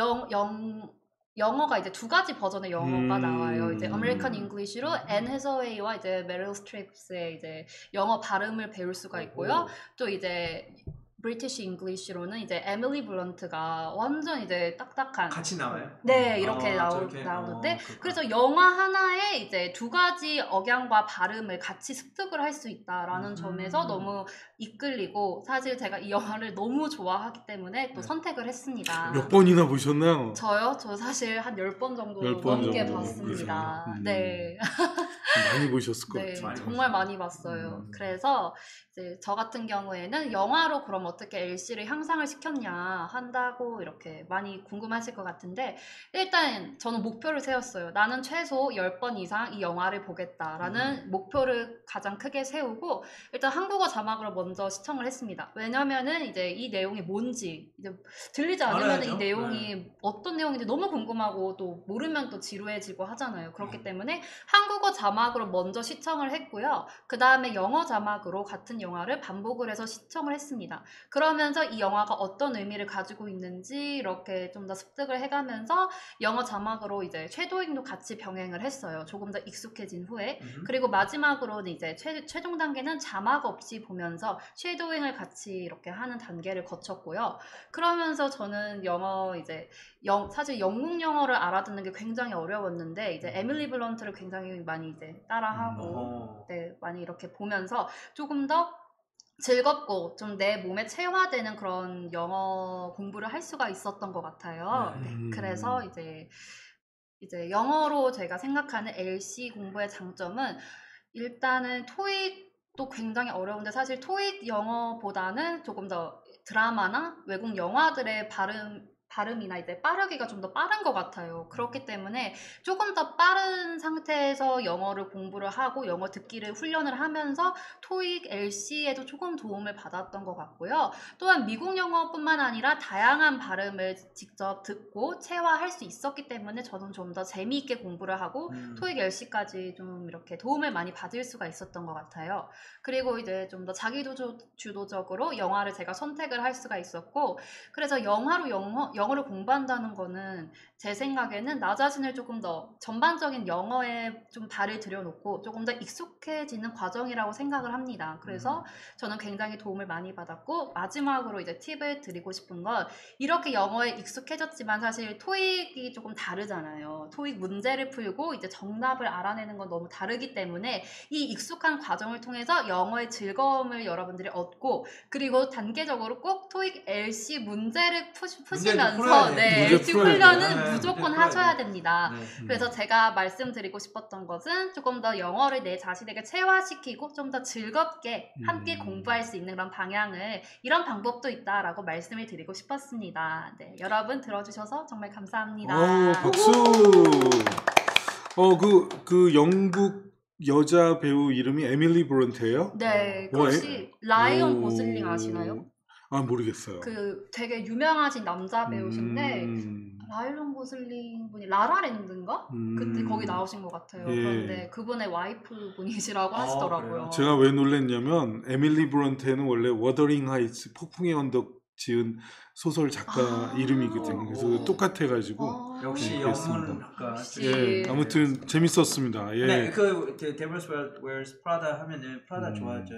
영어가 이제 2가지 버전의 영어가 나와요. 이제 아메리칸 잉글리시로 앤 해서웨이와 이제 메릴 스트립스의 이제 영어 발음을 배울 수가 있고요. 또 이제 브리티시 잉글리시로는 이제 에밀리 블런트가 완전 이제 딱딱한 같이 나와요? 네, 이렇게 나오는데 그래서 영화 하나에 이제 2가지 억양과 발음을 같이 습득을 할 수 있다라는 점에서 너무 이끌리고 사실 제가 이 영화를 너무 좋아하기 때문에 또 선택을 했습니다. 몇 번이나 보셨나요? 저요? 저 사실 한 10번 정도 10번 넘게 정도 봤습니다. 보세요. 네. 많이 보셨을 것 네, 같아요. 정말 많이 봤어요. 그래서 이제 저 같은 경우에는 영화로 그럼 어떻게 LC를 향상을 시켰냐 한다고 이렇게 많이 궁금하실 것 같은데 일단 저는 목표를 세웠어요. 나는 최소 10번 이상 이 영화를 보겠다라는 목표를 가장 크게 세우고 일단 한국어 자막으로 먼저 시청을 했습니다. 왜냐면은 이제 이 내용이 뭔지 이제 들리지 않으면 알아야죠. 이 내용이 어떤 내용인지 너무 궁금하고 또 모르면 또 지루해지고 하잖아요. 그렇기 때문에 한국어 자막으로 먼저 시청을 했고요. 그 다음에 영어 자막으로 같은 영화를 반복을 해서 시청을 했습니다. 그러면서 이 영화가 어떤 의미를 가지고 있는지 이렇게 좀 더 습득을 해가면서 영어 자막으로 이제 쉐도잉도 같이 병행을 했어요. 조금 더 익숙해진 후에. 그리고 마지막으로는 이제 최종 단계는 자막 없이 보면서 쉐도잉을 같이 이렇게 하는 단계를 거쳤고요. 그러면서 저는 영어 이제 사실 영국 영어를 알아듣는 게 굉장히 어려웠는데 이제 에밀리 블런트를 굉장히 많이 이제 따라하고 네, 많이 이렇게 보면서 조금 더 즐겁고 좀 내 몸에 체화되는 그런 영어 공부를 할 수가 있었던 것 같아요. 네, 그래서 이제 영어로 제가 생각하는 LC 공부의 장점은 일단은 토익도 굉장히 어려운데 사실 토익 영어보다는 조금 더 드라마나 외국 영화들의 발음이나 이제 빠르기가 좀 더 빠른 것 같아요. 그렇기 때문에 조금 더 빠른 상태에서 영어를 공부를 하고 영어 듣기를 훈련을 하면서 토익 LC에도 조금 도움을 받았던 것 같고요. 또한 미국 영어뿐만 아니라 다양한 발음을 직접 듣고 체화할 수 있었기 때문에 저는 좀 더 재미있게 공부를 하고 토익 LC까지 좀 이렇게 도움을 많이 받을 수가 있었던 것 같아요. 그리고 이제 좀 더 자기주도적으로 영화를 제가 선택을 할 수가 있었고 그래서 영어를 공부한다는 거는 제 생각에는 나 자신을 조금 더 전반적인 영어에 좀 발을 들여놓고 조금 더 익숙해지는 과정이라고 생각을 합니다. 그래서 저는 굉장히 도움을 많이 받았고 마지막으로 이제 팁을 드리고 싶은 건 이렇게 영어에 익숙해졌지만 사실 토익이 조금 다르잖아요. 토익 문제를 풀고 이제 정답을 알아내는 건 너무 다르기 때문에 이 익숙한 과정을 통해서 영어의 즐거움을 여러분들이 얻고 그리고 단계적으로 꼭 토익 LC 문제를 푸시면서 네, LC 훈련은 무조건 하셔야 됩니다. 그래서 제가 말씀드리고 싶었던 것은 조금 더 영어를 내 자신에게 체화시키고 좀 더 즐겁게 함께 공부할 수 있는 그런 방향을 이런 방법도 있다라고 말씀을 드리고 싶었습니다. 네, 여러분 들어주셔서 정말 감사합니다. 박수. 그 영국 여자 배우 이름이 에밀리 브런트예요? 네, 혹시 라이언 고슬링 아시나요? 아 모르겠어요. 그 되게 유명하신 남자 배우신데 라이언 고슬링 분이 라라랜드인가? 그때 거기 나오신 것 같아요. 예. 그런데 그분의 와이프 분이시라고 하시더라고요. 제가 왜 놀랐냐면 에밀리 브런트는 원래 워더링 하이츠 폭풍의 언덕 지은 소설 작가 이름이거든요. 그래서 똑같아가지고 역시 영문학과. 예, 아무튼 재밌었습니다. 예. 네, 그 Devil Wears Prada 하면은 프라다 좋아하죠?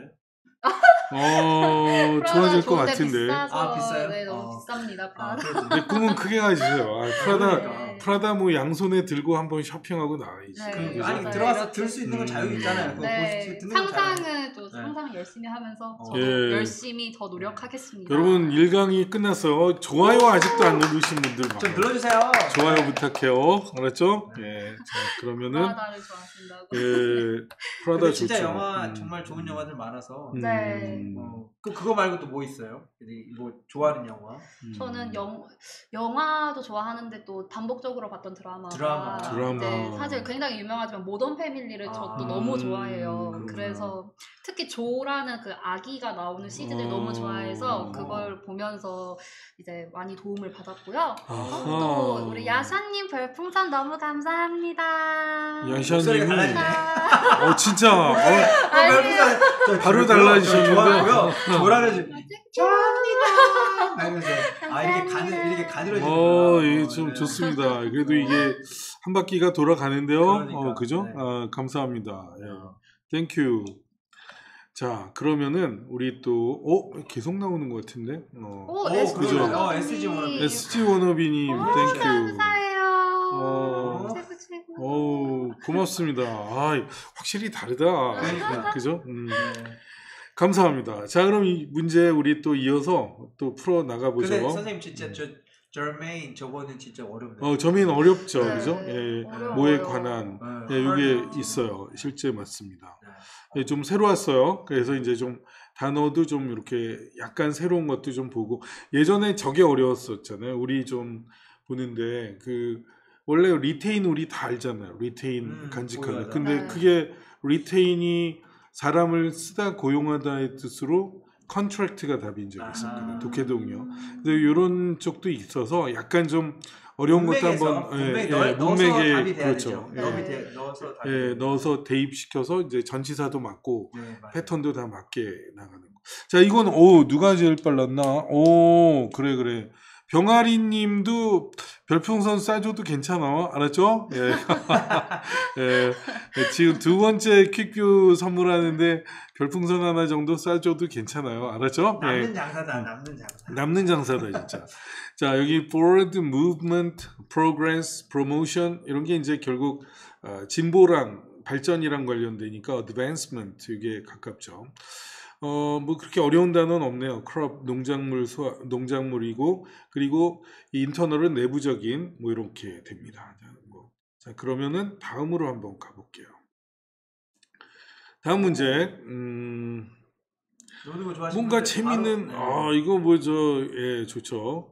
좋아질 것 같은데. 비싸요? 네, 너무 비쌉니다. 프라다. 내 꿈은 크게 가지세요. 프라다 뭐 양손에 들고 한번 쇼핑하고 나와야지. 네, 아니 들어가서 들 수 있는 건 자유 있잖아요. 네, 상상을 또 상상 열심히 하면서 저도 열심히 더 노력하겠습니다. 여러분 1강이 끝났어요. 좋아요 아직도 안 누르신 분들 많아요. 좀 눌러주세요. 좋아요 부탁해요. 알았죠? 예. 자 그러면은 프라다를 좋아하신다고. 예, 프라다 진짜 좋죠. 영화 정말 좋은 영화들 많아서. 네. 그거 말고 또 뭐 있어요? 뭐 좋아하는 영화? 저는 영화도 좋아하는데 또 반복적으로 봤던 드라마. 네, 사실 굉장히 유명하지만 모던 패밀리를 저도 너무 좋아해요. 그렇구나. 그래서 특히 조라는 그 아기가 나오는 시즌을 너무 좋아해서 그걸 보면서 이제 많이 도움을 받았고요. 또 우리 야샤님 별풍선 너무 감사합니다. 야샤님이 진짜 별풍선 바로 달라지셨는데요. 조라를 좋아합니다. 이렇게 가늘어지는. 이게 좀 좋습니다. 그래도 이게 한 바퀴가 돌아가는데요. 그죠? 네. 감사합니다. 땡큐. 자, 그러면은 우리 또 계속 나오는 것 같은데. 그죠? SG 워너비. SG 워너비님 땡큐. 감사해요. 최고. 고맙습니다. 확실히 다르다. 그죠? 감사합니다. 자, 그럼 이 문제 우리 또 이어서 또 풀어 나가보죠. 근데 선생님 진짜 저메인 저거는 진짜 어렵네요. 저메인 어렵죠, 네, 그죠? 뭐에 관한 이게 있어요. 실제 맞습니다. 좀 새로 왔어요. 그래서 이제 좀 단어도 좀 이렇게 약간 새로운 것도 좀 보고 예전에 저게 어려웠었잖아요. 우리 좀 보는데 그 원래 리테인 우리 다 알잖아요. 리테인 간직하다. 고유하다. 근데 네. 그게 리테인이 사람을 쓰다 고용하다의 뜻으로 컨트랙트가 답인 적이 있었거든요. 독해동이요. 근데 이런 쪽도 있어서 약간 좀 어려운 것도 한번 문맥에 답이 돼야 그렇죠. 되죠. 네. 넣어서 답이 예, 돼야 넣어서 대입시켜서 이제 전치사도 맞고 네, 맞아요. 패턴도 다 맞게 나가는 거. 자, 이건 누가 제일 빨랐나? 그래. 병아리님도 별풍선 쏴줘도 괜찮아. 알았죠? 예. 예, 지금 두 번째 퀵뷰 선물하는데 별풍선 하나 정도 쏴줘도 괜찮아요. 알았죠? 예. 남는 장사다. 남는 장사. 남는 장사다 진짜. 자, 여기 forward movement, progress, promotion 이런 게 이제 결국 진보랑 발전이랑 관련되니까 advancement 이게 가깝죠. 뭐 그렇게 어려운 단어는 없네요. crop 농작물이고 그리고 이 인터널은 내부적인 뭐 이렇게 됩니다. 자, 그러면은 다음으로 한번 가볼게요. 다음 문제. 노는 거 좋아하시는 뭔가 분들 재밌는 바로, 이거 뭐죠? 예, 좋죠.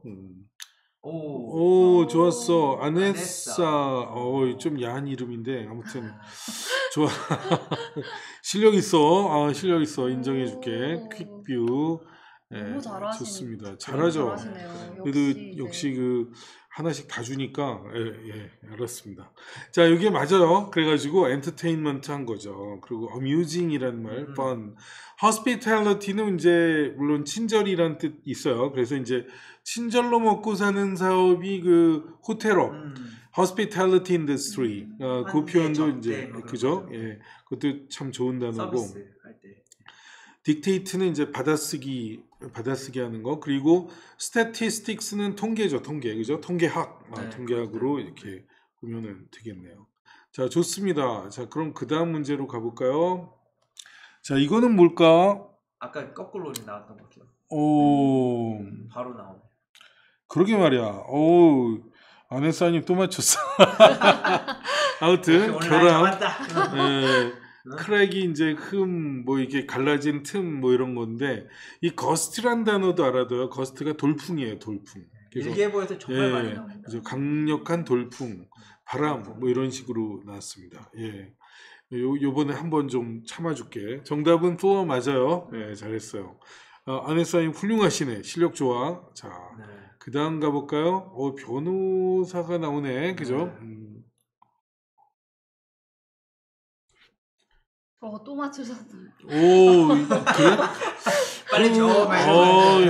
오. 좋았어. 아네사. 아네사. 좀 야한 이름인데 아무튼 좋아. 실력 있어. 실력 있어. 인정해 줄게. 퀵뷰. 너무 잘하시네. 좋습니다. 잘하죠. 잘하시네요. 그래도 역시 그 하나씩 다 주니까 알았습니다. 자, 이게 맞아요. 그래가지고 엔터테인먼트 한 거죠. 그리고 amusing이라는 말, fun. hospitality는 이제 물론 친절이란 뜻 있어요. 그래서 이제 친절로 먹고 사는 사업이 그 호텔업, hospitality industry. 그 표현도 이제 그죠? 예, 그것도 참 좋은 단어고. 서비스 할 때. 딕테이트는 이제 받아쓰기 하는 거. 그리고 statistics는 통계죠. 통계. 그죠? 통계학. 네, 통계학으로 이렇게 보면은 되겠네요. 자, 좋습니다. 자, 그럼 그 다음 문제로 가볼까요? 자, 이거는 뭘까? 아까 거꾸로 나왔던 것 같아요. 바로 나오네. 그러게 말이야. 아네사님 또 맞췄어. 아무튼 오늘 결합. 잡았다. 크랙이 이제 뭐 이게 갈라진 틈 뭐 이런 건데 이 거스트란 단어도 알아둬요. 거스트가 돌풍이에요. 돌풍. 그래서 일기예보에서 정말 많이 예, 나옵니다. 그래서 강력한 돌풍, 바람 뭐 이런 식으로 나왔습니다. 예. 요번에 한번 좀 참아줄게. 정답은 4 맞아요. 예, 잘했어요. 아네사님 훌륭하시네. 실력 좋아. 자, 네. 그 다음 가볼까요? 변호사가 나오네. 그죠? 또 맞추셨네. 그래? 빨리 줘. 빨리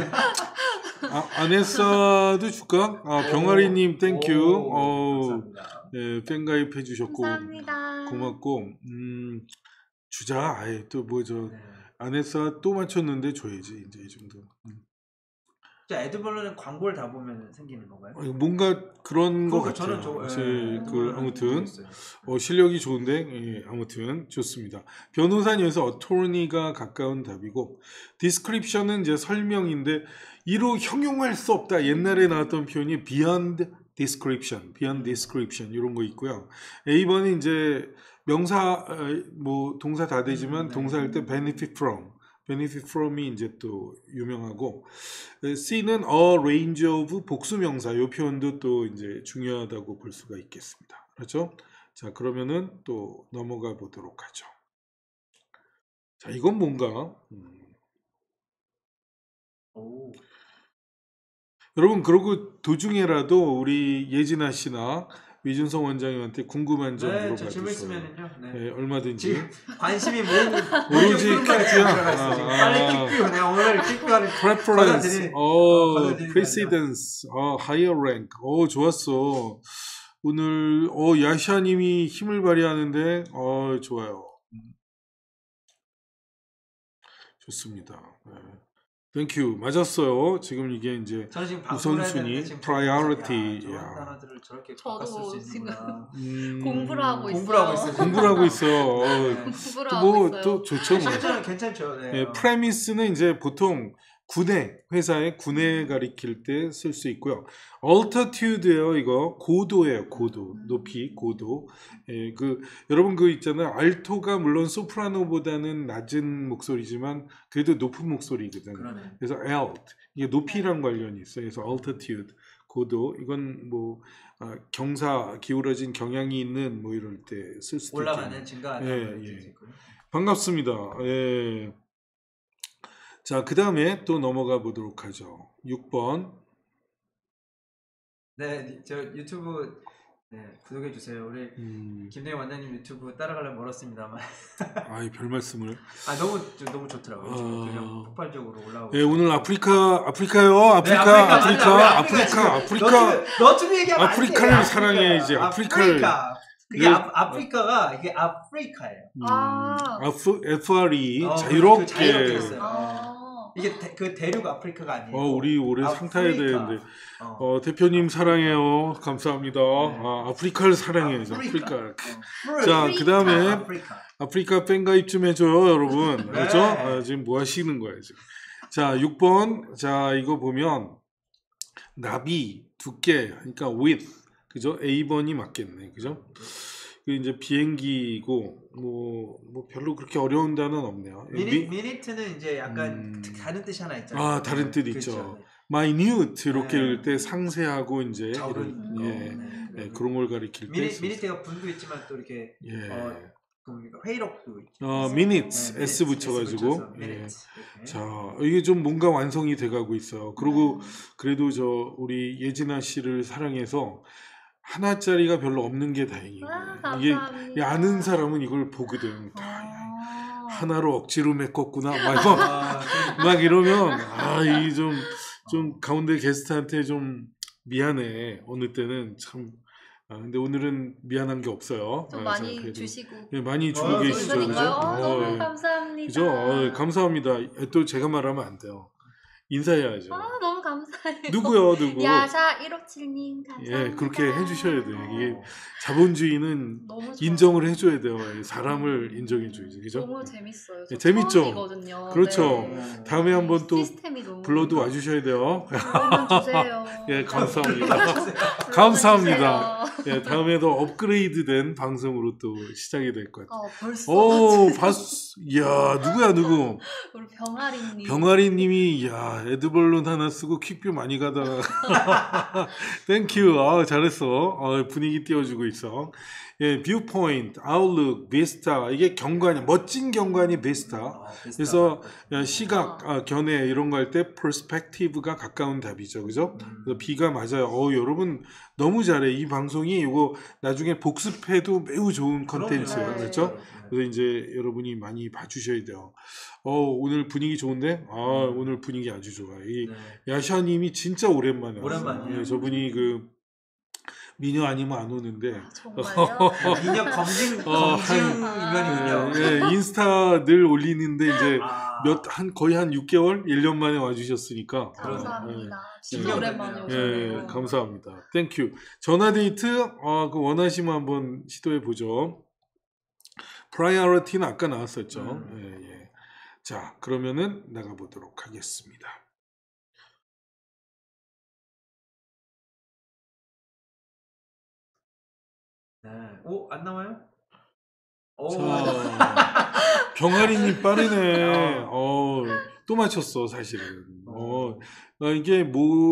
아네사도 줄까? 병아리님 땡큐. 감사합니다. 네, 팬 가입해 주셨고 감사합니다. 고맙고 주자. 또 뭐죠? 네. 아네사 또 맞췄는데 줘야지 이제 이 정도. 자, 에드벌러는 광고를 다 보면 생기는 건가요? 뭔가 그런 거 같아요. 아무튼 실력이 좋은데 아무튼 좋습니다. 변호사님에서 어토니가 가까운 답이고 디스크립션은 이제 설명인데 이로 형용할 수 없다. 옛날에 나왔던 표현이 beyond description 이런 거 있고요. A번이 이제 명사 뭐 동사 다 되지만 동사할 때 benefit from이 이제 또 유명하고 C는 a range of 복수명사 이 표현도 또 이제 중요하다고 볼 수가 있겠습니다. 그렇죠? 자, 그러면은 또 넘어가 보도록 하죠. 자, 이건 뭔가? 여러분 그러고 도중에라도 우리 예진아 씨나 위준성 원장님한테 궁금한 점 물어봐 주세요. 질문 있으면은요. 네, 얼마든지. 지금 관심이 오로지 퀵뷰야. 빨리 퀵뷰. 내가 오늘 퀵뷰하는 preference, precedence, higher rank. 좋았어. 오늘 야샤님이 힘을 발휘하는데 좋아요. 좋습니다. 땡큐. 맞았어요. 지금 이게 이제 우선순위, priority. 단어들을 저렇게 바꿔 쓸 수 있는구나. 공부를 하고 있어요. 공부를 하고 있어. 공부를 하고 있어요. 또 좋죠. 실제로는 괜찮죠. 프레미스는 이제 보통 군에 회사의 군에 가리킬 때 쓸 수 있고요. altitude예요. 이거 고도예요. 고도 높이 고도. 예, 그 여러분 그 있잖아요. 알토가 물론 소프라노보다는 낮은 목소리지만 그래도 높은 목소리거든. 그러네. 그래서 alt 이게 높이랑 관련이 있어요. 그래서 altitude 고도 이건 뭐 경사 기울어진 경향이 있는 뭐 이럴 때 쓸 수도 올라가는 있겠네요. 증가하는 예, 그런 예. 뜻이 있고요. 반갑습니다. 예. 자, 그 다음에 또 넘어가 보도록 하죠. 6번. 네, 저 유튜브 네, 구독해 주세요. 우리 김대희 원장님 유튜브 따라가려면 멀었습니다만. 아이, 별 말씀을. 너무 좋더라고요. 그냥 폭발적으로 올라오고. 예, 오늘 아프리카요. 네, 아프리카. 너튜브 얘기하면 아프리카를 안 돼. 사랑해, 이제. 아프리카를. 그게 아프리카가 이게 아프리카예요. FRE 자유롭게 자유롭게. 됐어요. 이게 그 대륙 아프리카가 아니에요. 우리 올해 상 타야 아프리카. 되는데. 대표님 사랑해요. 감사합니다. 아프리카를 사랑해요. 아프리카. 자, 그 다음에 아프리카 팬가입 좀 해줘요, 여러분. 네. 그렇죠? 지금 뭐 하시는 거예요, 지금. 자, 6번. 자, 이거 보면 나비, 두께, 그러니까 width. 그죠? A번이 맞겠네. 그죠? 그 이제 비행기고 뭐 별로 그렇게 어려운 단어는 없네요. 미니트는 이제 약간 다른 뜻이 하나 있잖아요. 다른 뜻 그렇죠. 있죠. minute 이렇게 네. 읽을 때 상세하고 이제 자우른 그런 걸 가리킬 때 미니트가 분도 있지만 또 이렇게 회의록도 있죠. minutes S 붙여가지고 자 이게 좀 뭔가 완성이 돼가고 있어요. 그리고 그래도 우리 예진아 씨를 사랑해서 하나짜리가 별로 없는 게 다행이에요. 이게 아는 사람은 이걸 보거든. 하나로 억지로 메꿨구나. 막 이러면 이 좀 가운데 게스트한테 좀 미안해. 어느 때는 참. 근데 오늘은 미안한 게 없어요. 좀 많이 주시고. 네, 많이 주고 계시죠. 그죠? 너무 감사합니다. 그죠? 감사합니다. 또 제가 말하면 안 돼요. 인사해야죠. 너무 감사해요. 누구요, 누구? 야샤 157님 감사합니다. 예, 그렇게 해주셔야 돼요. 이게 자본주의는 너무 인정을 해줘야 돼요. 사람을 인정해줘야지, 그죠? 너무 재밌어요. 네, 재밌죠? 처음이거든요. 그렇죠. 네. 다음에 한번 또 불러도 너무... 와주셔야 돼요. 불러만 주세요. 예, 감사합니다. 감사합니다. 예, 다음에도 업그레이드된 방송으로 또 시작이 될 것 같아요. 벌써. 이야, 누구야, 누구? 우리 병아리님. 병아리님이, 이야, 에드벌룬 하나 쓰고 퀵뷰 많이 가다가. 땡큐. 잘했어. 분위기 띄워주고 있어. 예, 뷰포인트, 아웃룩, 비스타. 이게 경관이, 멋진 경관이 비스타. 그래서 시각, 견해 이런 거 할 때 퍼스펙티브가 가까운 답이죠. 그죠? 그래서 B가 맞아요. 여러분 너무 잘해. 이 방송이 이거 나중에 복습해도 매우 좋은 컨텐츠예요. 그렇죠? 그래서 이제 여러분이 많이 봐주셔야 돼요. 오늘 분위기 좋은데? 오늘 분위기 아주 좋아요. 이 야샤님이 진짜 오랜만에 왔어요. 오랜만이에요. 예, 저분이 미녀 아니면 안 오는데. 정말요? 미녀 검증 인간이군요. 예, 인스타 늘 올리는데 이제 거의 한 6개월, 1년 만에 와주셨으니까. 감사합니다. 예, 진짜 오랜만에 오셨네요. 예, 감사합니다. 땡큐. 전화데이트, 그 원하시면 한번 시도해 보죠. 프라이어리티는 아까 나왔었죠. 예. 자, 그러면은 나가보도록 하겠습니다. 네. 안 나와요? 자, 병아리님 빠르네. 또 맞췄어, 사실은. 이게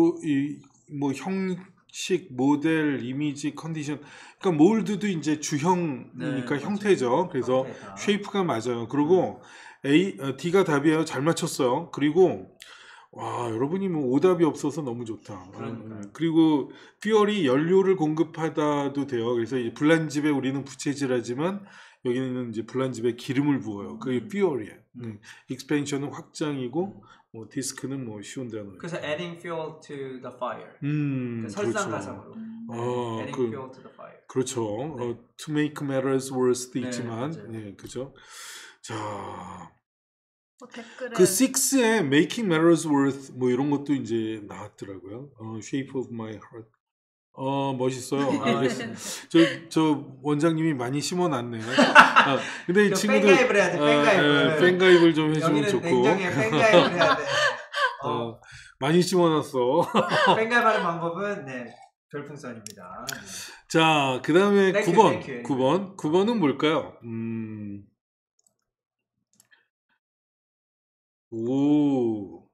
형식, 모델, 이미지, 컨디션. 그러니까 몰드도 이제 주형이니까 형태죠. 그래서 쉐이프가 맞아요. 그리고 D가 답이에요. 잘 맞췄어요. 그리고 여러분이 오답이 없어서 너무 좋다. 그리고 퓨얼이 연료를 공급하다도 돼요. 그래서 이 불난집에 우리는 부채질하지만 여기는 이제 불난집에 기름을 부어요. 그게 퓨얼이에요. 익스펜션은 확장이고 디스크는 쉬운 단어예요. 그래서 adding fuel to the fire. 설상가상으로. adding fuel to the fire. 그렇죠. to make matters worse도 있지만, 그죠. 자. 그 6에 Making Matters Worse 이런 것도 이제 나왔더라고요. Shape of My Heart. 멋있어요. 저 원장님이 많이 심어놨네요. 근데 이 친구들 팬가입을 해야 돼. 팬가입을 좀 해주면 좋고. 냉정해. 팬가입을 해야 돼. 많이 심어놨어. 뺑갈바는 방법은 네 별풍선입니다. 네. 자, 그 다음에 Thank you, 9번. thank you. 9번. 9번은 뭘까요? 오,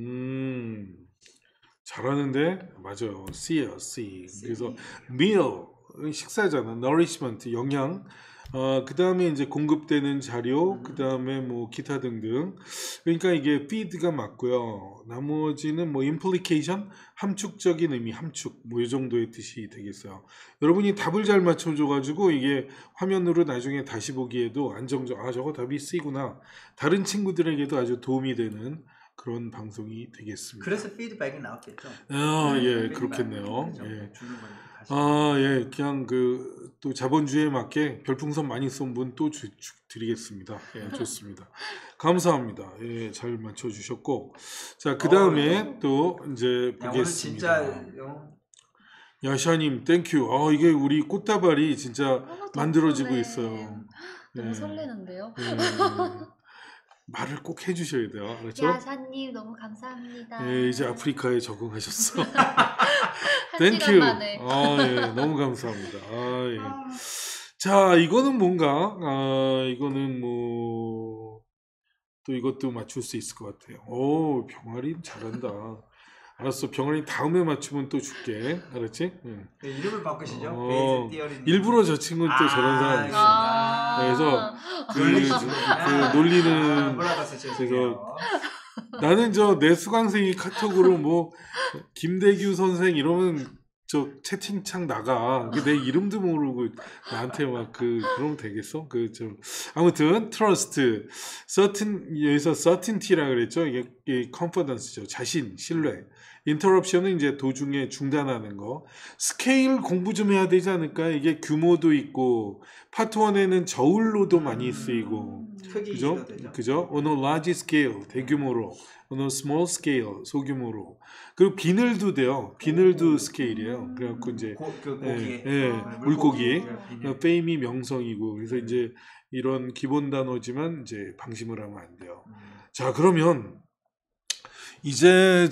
잘하는데? 맞아요. C요, C. 그래서 meal, 식사잖아. nourishment, 영양. 그 다음에 이제 공급되는 자료, 그 다음에 뭐 기타 등등. 그러니까 이게 feed가 맞고요. 나머지는 뭐 implication, 함축적인 의미, 함축, 뭐 이 정도의 뜻이 되겠어요. 여러분이 답을 잘 맞춰줘가지고 이게 화면으로 나중에 다시 보기에도 안정적, 아, 저거 답이 C구나. 다른 친구들에게도 아주 도움이 되는 그런 방송이 되겠습니다. 그래서 피드백이 나왔겠죠. 예, 그렇겠네요. 그죠? 예. 주는 건 다시. 예, 그냥 그 또 자본주의에 맞게 별풍선 많이 쏜 분 또 드리겠습니다. 예, 좋습니다. 감사합니다. 예, 잘 맞춰주셨고, 자, 그 다음에 또 이제 야, 오늘 보겠습니다. 진짜 야샤님, 땡큐. 이게 우리 꽃다발이 진짜 너무 만들어지고 덕분에 있어요. 너무 예. 설레는데요. 예, 말을 꼭 해주셔야 돼요. 알았죠? 야사님 너무 감사합니다. 예, 이제 아프리카에 적응하셨어. 한 땡큐. 시간 만에. 예, 너무 감사합니다. 예. 자, 이거는 뭔가, 이거는 뭐, 또 이것도 맞출 수 있을 것 같아요. 오, 병아리 잘한다. 알았어, 병아리 다음에 맞추면 또 줄게. 알았지? 응. 네, 이름을 바꾸시죠. 어, 베이스 띠어리님. 일부러 저 친구는 또 저런 사람이 있어. 아. 그래서 그 놀리는, 뭐라고 죄송해요. 나는 저 내 수강생이 카톡으로 뭐, 김대규 선생 이러면 저 채팅창 나가. 내 이름도 모르고 나한테 막 그러면 되겠어? 아무튼 trust, 여기서 certainty라 그랬죠. 이게 confidence죠. 자신, 신뢰. interruption은 이제 도중에 중단하는 거. 스케일 공부 좀 해야 되지 않을까? 이게 규모도 있고 파트 1에는 저울로도 많이 쓰이고. 크기도 되죠. 그죠? on a large scale, 대규모로. on a small scale, 소규모로. 그리고 비늘도 돼요. 비늘도 스케일이에요. 그래갖고 이제 고기, 물고기, 비늘. 페임이 명성이고, 그래서 이제 이런 기본 단어지만 이제 방심을 하면 안 돼요. 자, 그러면 이제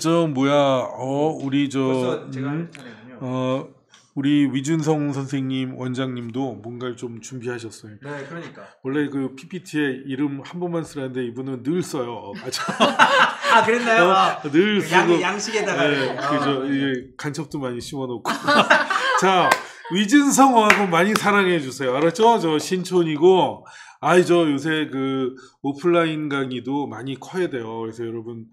우리 벌써 제가 할 차례군요. 우리 위준성 선생님, 원장님도 뭔가를 좀 준비하셨어요. 네, 그러니까. 원래 그 PPT에 이름 한 번만 쓰라는데 이분은 늘 써요. 아, 그랬나요? 늘 쓰고. 양식에다가. 네, 그죠. 이게 간첩도 많이 심어놓고. 자, 위진성어하고 많이 사랑해 주세요. 알았죠? 저 신촌이고, 저 요새 그 오프라인 강의도 많이 커야 돼요. 그래서 여러분,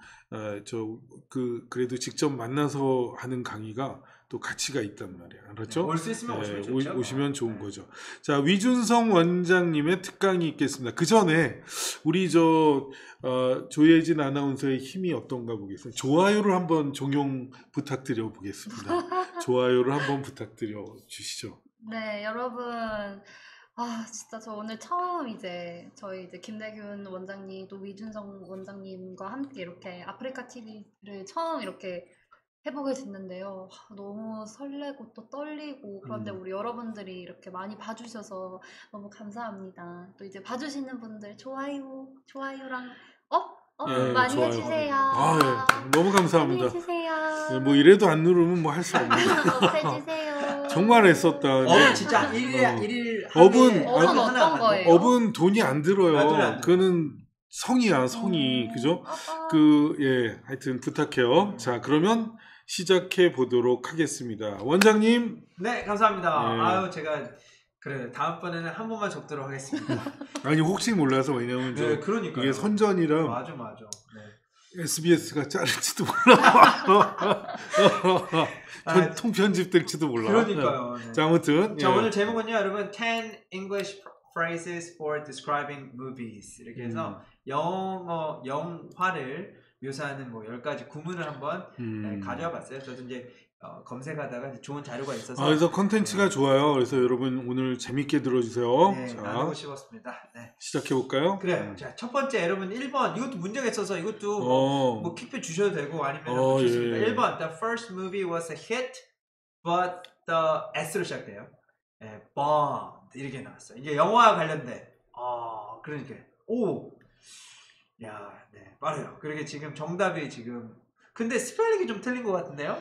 그래도 직접 만나서 하는 강의가 또 가치가 있단 말이에요. 알았죠? 올 수 있으면 오시면 좋죠. 오시면 좋은 거죠. 자, 위준성 원장님의 특강이 있겠습니다. 그 전에 우리 조예진 아나운서의 힘이 어떤가 보겠습니다. 좋아요를 한번 종용 부탁드려 보겠습니다. 좋아요를 한번 부탁드려 주시죠. 네, 여러분. 진짜 저 오늘 처음 저희 김대균 원장님 또 위준성 원장님과 함께 이렇게 아프리카 TV를 처음 이렇게 해보게 됐는데요. 너무 설레고 또 떨리고 그런데 우리 여러분들이 이렇게 많이 봐주셔서 너무 감사합니다. 또 이제 봐주시는 분들 좋아요랑 예, 많이 좋아요. 해주세요. 예, 너무 감사합니다. 많이 해주세요. 예, 뭐 이래도 안 누르면 뭐 할 수 없는. 해주세요. 정말 애썼다. 업은 진짜 일일 업은 어떤 거예요? 업은 돈이 안 들어요. 안 들어요. 그거는 성이야, 성이. 그죠? 하여튼 부탁해요. 자, 그러면 시작해 보도록 하겠습니다. 원장님. 네, 감사합니다. 네. 제가 다음번에는 한 번만 접도록 하겠습니다. 아니, 혹시 몰라서 왜냐면 네, 그러니까요. 이게 선전이라 맞아. 네. SBS가 자를지도 몰라. 통편집될지도 몰라. 그러니까요. 네. 자, 아무튼 자, 오늘 제목은요, 여러분 10 English phrases for describing movies 이렇게 해서 영화를 묘사하는 10가지 구문을 한번 가져와 봤어요. 저도 이제 검색하다가 좋은 자료가 있어서 그래서 컨텐츠가 좋아요. 그래서 여러분 오늘 재밌게 들어주세요. 네, 자, 나누고 싶었습니다. 네. 시작해 볼까요? 그래요. 자, 첫 번째 여러분 1번 이것도 문제가 있어서 이것도 뭐 킥표 주셔도 되고 아니면 주십니다. 예. 1번 The first movie was a hit but the S로 시작돼요. 네, Bond 이렇게 나왔어요. 이제 영화 관련된 그러니까 네, 빠르요. 그러게 지금 정답이 지금 근데 스펠링이 좀 틀린 것 같은데요?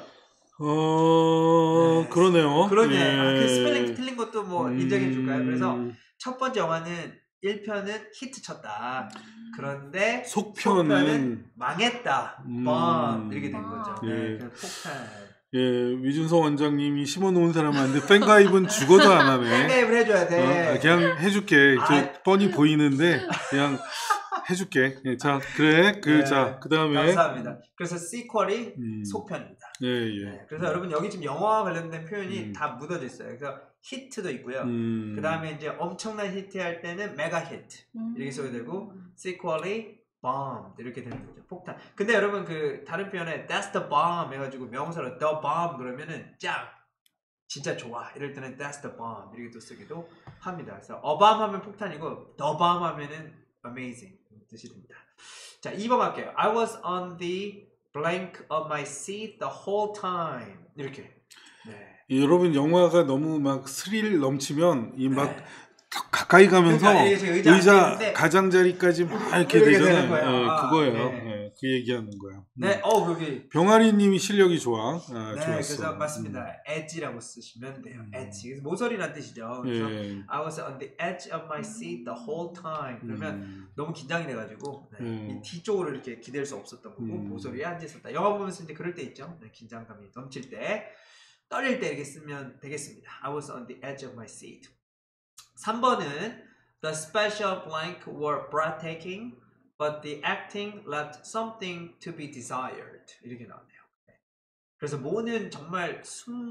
네. 그러네요. 그러네. 예. 그 스펠링 틀린 것도 뭐 인정해 줄까요? 그래서 첫 번째 영화는 1편은 히트 쳤다. 그런데 속편은 망했다. bomb 이렇게 된 거죠. 네, 예. 그 폭탄. 예, 위준성 원장님이 심어놓은 사람한테 팬가입은 죽어도 안 하네. 팬가입을 해줘야 돼. 그냥 해줄게. 저 아. 뻔히 보이는데 그냥 해줄게. 예, 자, 그래. 네, 자, 그 다음에. 감사합니다. 그래서 시퀄이 속편입니다. 예, 예. 네, 그래서 여러분 여기 지금 영화와 관련된 표현이 다 묻어져 있어요. 그래서 히트도 있고요. 그 다음에 이제 엄청난 히트할 때는 메가 히트 이렇게 써야 되고 시퀄이 bomb 이렇게 되는 거죠. 폭탄. 근데 여러분 그 다른 표현에 that's the bomb 해가지고 명사로 the bomb 그러면은 짱 진짜 좋아 이럴 때는 that's the bomb 이렇게 또 쓰기도 합니다. 그래서 a bomb 하면 폭탄이고 the bomb 하면은 amazing 뜻이 됩니다. 자 2번 할게요. I was on the blank of my seat the whole time 이렇게. 네. 여러분 영화가 너무 막 스릴 넘치면 이 막 가까이 가면서 그러니까 의자 가장자리까지 막 이렇게 되잖아요. 거예요. 그거예요. 네. 네, 그 얘기하는 거예요. 네, 그게 병아리님이 실력이 좋아. 네, 좋았어. 그래서 맞습니다. edge라고 쓰시면 돼요. edge. 그래서 모서리란 뜻이죠. 그래서 예. I was on the edge of my seat the whole time. 그러면 너무 긴장이 돼가지고 이 뒤쪽으로 이렇게 기댈 수 없었던 거고 모서리에 앉아 있었다. 영화 보면서 이제 그럴 때 있죠. 네, 긴장감이 넘칠 때, 떨릴 때 이렇게 쓰면 되겠습니다. I was on the edge of my seat. 3번은 the special blank were breathtaking, but the acting left something to be desired. 이렇게 나왔네요. 네. 그래서 뭐는 정말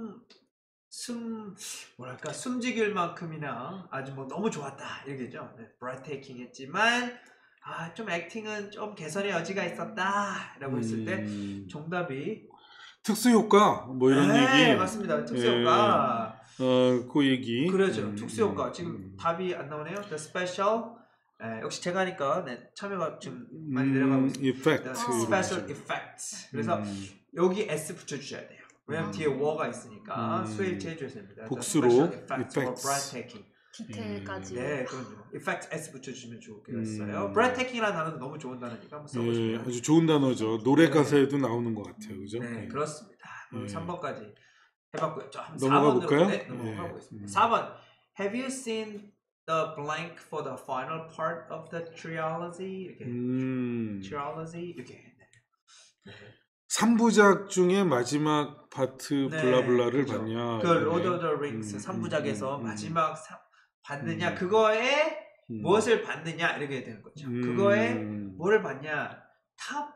뭐랄까 숨지길 만큼이나 아주 뭐 너무 좋았다 이렇게죠. 네, breathtaking 했지만 좀 액팅은 좀 개선의 여지가 있었다라고 했을 때 정답이 특수효과 뭐 이런 네, 얘기. 맞습니다. 특수효과. 그 얘기. 그러죠. 특수효과. 지금 답이 안 나오네요. The special. 역시 제가 하니까 참여가 좀 많이 내려가고 있습니다. effect. The special effects. 그래서 여기 s 붙여주셔야 돼요. 왜냐면 뒤에 were 있으니까 수일치 해줘야 됩니다. 복수로 The special effects were effects. breathtaking. 디테일까지. 네, 그럼요. effect s 붙여주시면 좋겠어요. breathtaking이라는 단어는 너무 좋은 단어니까 한번 써보시면. 아주 좋은 단어죠. 노래 가사에도 나오는 것 같아요, 그죠? 네, 그렇습니다. 3번까지 해봤고요. 넘어가 볼까요? 네, 넘어가 보겠습니다. 4번. Have you seen the blank for the final part of the trilogy? 이렇게. trilogy 이렇게. 네. 3부작 중에 마지막 파트 블라블라를 그렇죠. 봤냐? 그 Lord of the Rings 3부작에서 마지막 받느냐 그거에 무엇을 받느냐 이렇게 되는 거죠. 그거에 뭐를 받냐 탑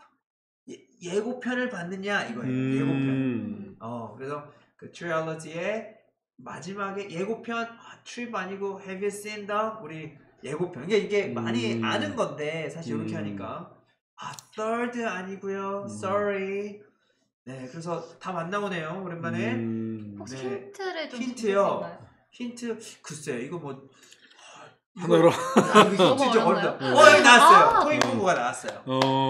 예고편을 받느냐 이거예요. 예고편. 그래서 그 트리얼러지의 마지막에 예고편 트립 아니고 Have you seen the 우리 예고편 이게 많이 아는 건데 사실 이렇게 하니까 third 아니고요. Sorry. 네, 그래서 답 안 나오네요. 오랜만에. 혹시 힌트를 좀 힌트요. 힌트 글쎄요. 이거 뭐 하나로 이거 진짜 어렵다. 여기 나왔어요. 토익문고가 나왔어요.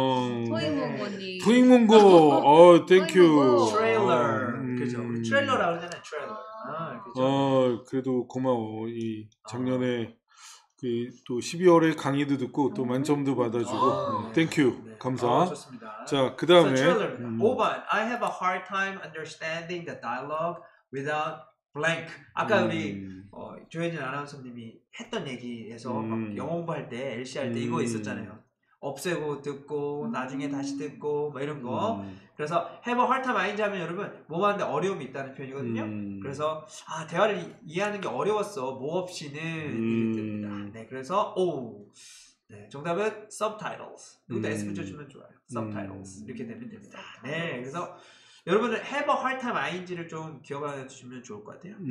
토익문고님. 토익문고. 땡큐. 트레일러. 그죠. 트레일러라고 그러잖아요. 트레일러. 그죠. 그래도 고마워. 이 작년에 또 12월에 강의도 듣고 또 만점도 받아주고 땡큐. 네. 감사. 좋습니다. 자, 그 다음에 5번. I have a hard time understanding the dialogue without blank. 아까 우리 조혜진 아나운서님이 했던 얘기에서 막 영어 공부할 때 LC 할 때 이거 있었잖아요. 없애고 듣고 나중에 다시 듣고 뭐 이런 거. 그래서 have a hard time ING 하면 여러분 뭐 하는데 어려움이 있다는 표현이거든요. 그래서 대화를 이해하는 게 어려웠어. 뭐 없이는 이렇게 됩니다. 네, 그래서 네, 정답은 subtitles. 이것도 S 붙여주면 좋아요. subtitles 이렇게 되면 됩니다. 네, 그래서 여러분은 have a hard time ING를 좀 기억해 주시면 좋을 것 같아요.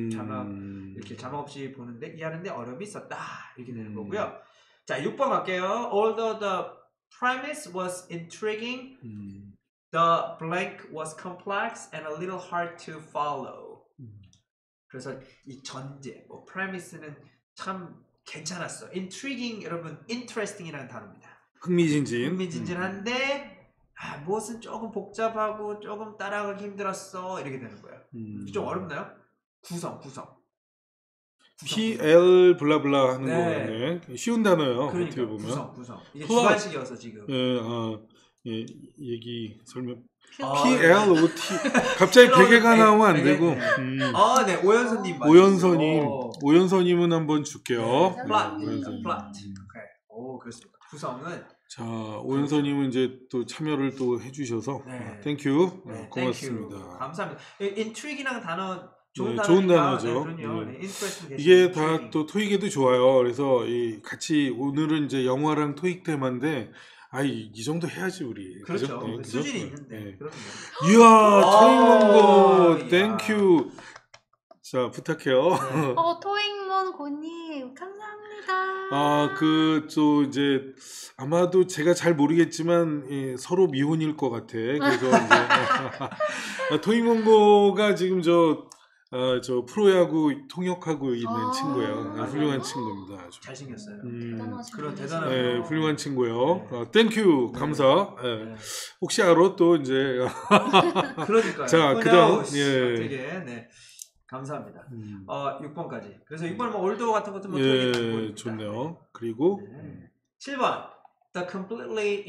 이렇게 자막 없이 보는데 이해하는데 어려움이 있었다 이렇게 되는 거고요. 자, 6번 갈게요. Although the premise was intriguing, the blank was complex and a little hard to follow. 그래서 이 전제, premise는 참 괜찮았어. intriguing 여러분, interesting이라는 단어입니다. 흥미진진한데 무엇은 조금 복잡하고 조금 따라가기 힘들었어 이렇게 되는 거예요. 좀 어렵나요? 구성. PL 블라블라 하는 거네. 쉬운 단어예요. 그러니까 어떻게 보면. 구성. 이게 주관식이어서 지금. 예, 얘기 설명. 아, PLOT 갑자기 베개가 나오면 안 베개, 되고. 네. 네, 오연서님 맞으세요. 오연서님, 오연서님은 한번 줄게요. 네, 플랫입니다. 오연서님. 플랫. 오케이. 오, 그렇습니다. 구성은 자, 오연서님은 이제 또 참여를 또 해주셔서 네. 땡큐. 네, 고맙습니다. 땡큐. 감사합니다. 인트리기라는 단어 좋은 네, 단어니까, 좋은 단어죠. 네, 그럼요. 네. 네, interesting 이게 계시죠. 다 intriguing. 또 토익에도 좋아요. 그래서 이 같이 오늘은 이제 영화랑 토익 테마인데, 이 정도 해야지 우리. 그렇죠. 그죠? 네, 그 그죠? 수준이 네, 있는데. 네. 그럼요. 이야, 토익 이야. 몽고 땡큐. 자, 부탁해요. 네. 토익몬 고님 감사합니다. 또 이제 아마도 제가 잘 모르겠지만 서로 미혼일 것 같아. 그래서 이제 토익몽고가 지금 저 프로야구 통역하고 있는 친구예요. 맞아요. 훌륭한 친구입니다. 아주. 잘생겼어요. 대단하신 그런 분이세요. 대단한 네, 훌륭한 친구예요. 네. 땡큐 네. 감사. 예. 네. 혹시 알아 또 이제 그러니까요. 자, 그다음, 예. 되게 네. 감사합니다. 음, 6번까지. 그래서 6번은 뭐 올도 같은 것도 뭐 예, 토익 좋네요. 그리고 네. 7번. The completely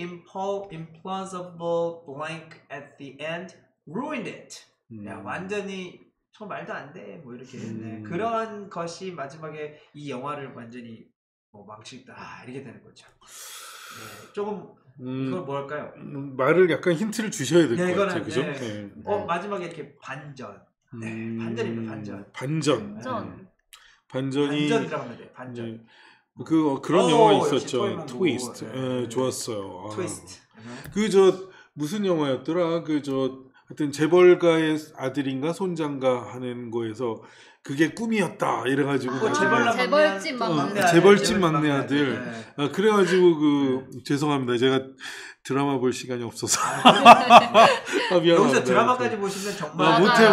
implausible blank at the end ruined it. 야, 완전히 저 말도 안 돼. 뭐 이렇게 네. 그런 것이 마지막에 이 영화를 완전히 뭐 망치다 이렇게 되는 거죠. 네. 조금 이걸 뭐랄까요? 말을 약간 힌트를 주셔야 될 것 네, 같아요. 이거는, 그죠? 네. 네. 마지막에 이렇게 반전. 네, 반전입니다. 반전. 반전. 전 반전이 반전 들어가면 돼. 반전. 네. 그런 영화 역시 있었죠. 토이몽고. 트위스트. 네. 예, 좋았어요. 트위스트. 무슨 영화였더라? 하여튼 재벌가의 아들인가 손자인가 하는 거에서 그게 꿈이었다 이래가지고 재벌집 막내 아들. 재벌집 막내 아들. 네. 그래가지고 죄송합니다. 제가 드라마 볼 시간이 없어서. 미안합니다. 여기서 드라마까지 보시면 정말 못해.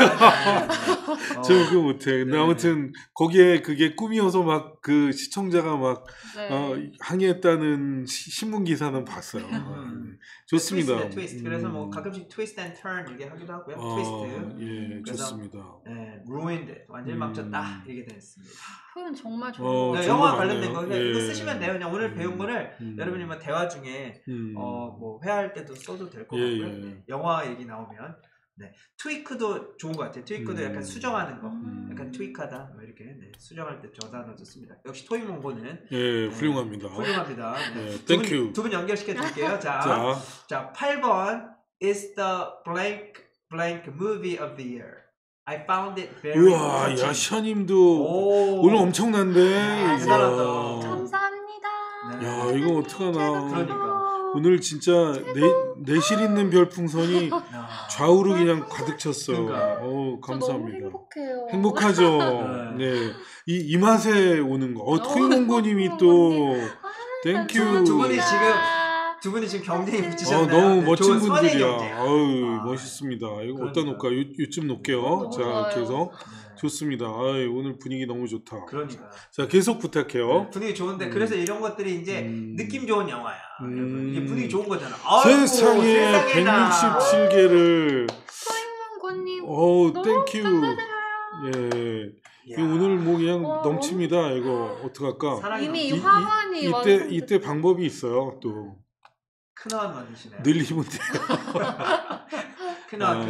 저 그거 못해. 근데 네. 아무튼 거기에 그게 꿈이어서 막 그 시청자가 막 네. 항의했다는 신문 기사는 봤어요. 좋습니다. 트위스트. 그래서 뭐 가끔씩 트위스트 앤 턴 이렇게 하기도 하고요. 트위스트. 예, 그래서, 좋습니다. 네, ruined. 완전히 망쳤다 이렇게 됐습니다. 표현 정말 좋은 네, 거. 영화 정말 관련된 거 많네요. 이거 예. 쓰시면 돼요. 그냥 오늘 배운 거를 여러분이 뭐 대화 중에 뭐 회화할 때도 써도 될 것 같고요. 네, 영화 얘기 나오면 네. 트위크도 좋은 것 같아요. 트위크도 약간 수정하는 거, 약간 트위크하다 뭐 이렇게 수정할 때 저 단어 좋습니다. 역시 토익몽고는 훌륭합니다. 훌륭합니다. 네, 땡큐. 두 분 연결시켜 드릴게요. 자, 8번 is the blank movie of the year. I found it very 우와, touching. 야샤님도 오늘 엄청난데. 대단하다. 감사합니다. 네. 야, 이거 어떡하나. 그러니까. 오늘 진짜 내실 있는 별풍선이 좌우로 그냥 가득 찼어요. 그러니까. 감사합니다. 너무 행복해요. 행복하죠. 네. 이 맛에 오는 거. 토이몽고님이 또 땡큐. 두 분이 지금 경쟁이 붙이셨네요. 너무 멋진 좋은 선의 분들이야. 경쟁. 멋있습니다. 이거 그러니까. 어디다 놓을까? 요쯤 놓을게요. 너무 자, 좋아요. 이렇게 해서 네. 좋습니다. 오늘 분위기 너무 좋다. 그러니까. 자, 계속 부탁해요. 분위기 좋은데 그래서 이런 것들이 이제 느낌 좋은 영화야. 여러분. 이게 분위기 좋은 거잖아. 세상에 167개를. 토익몽고님 어우, 너무 땡큐. 감사드려요. 예. 오늘 뭐 그냥 넘칩니다. 이거 어떡할까? 이미 화관이 이때 방법이 있어요. 또 큰아원 만드시네. 늘리면 돼요. 큰아원.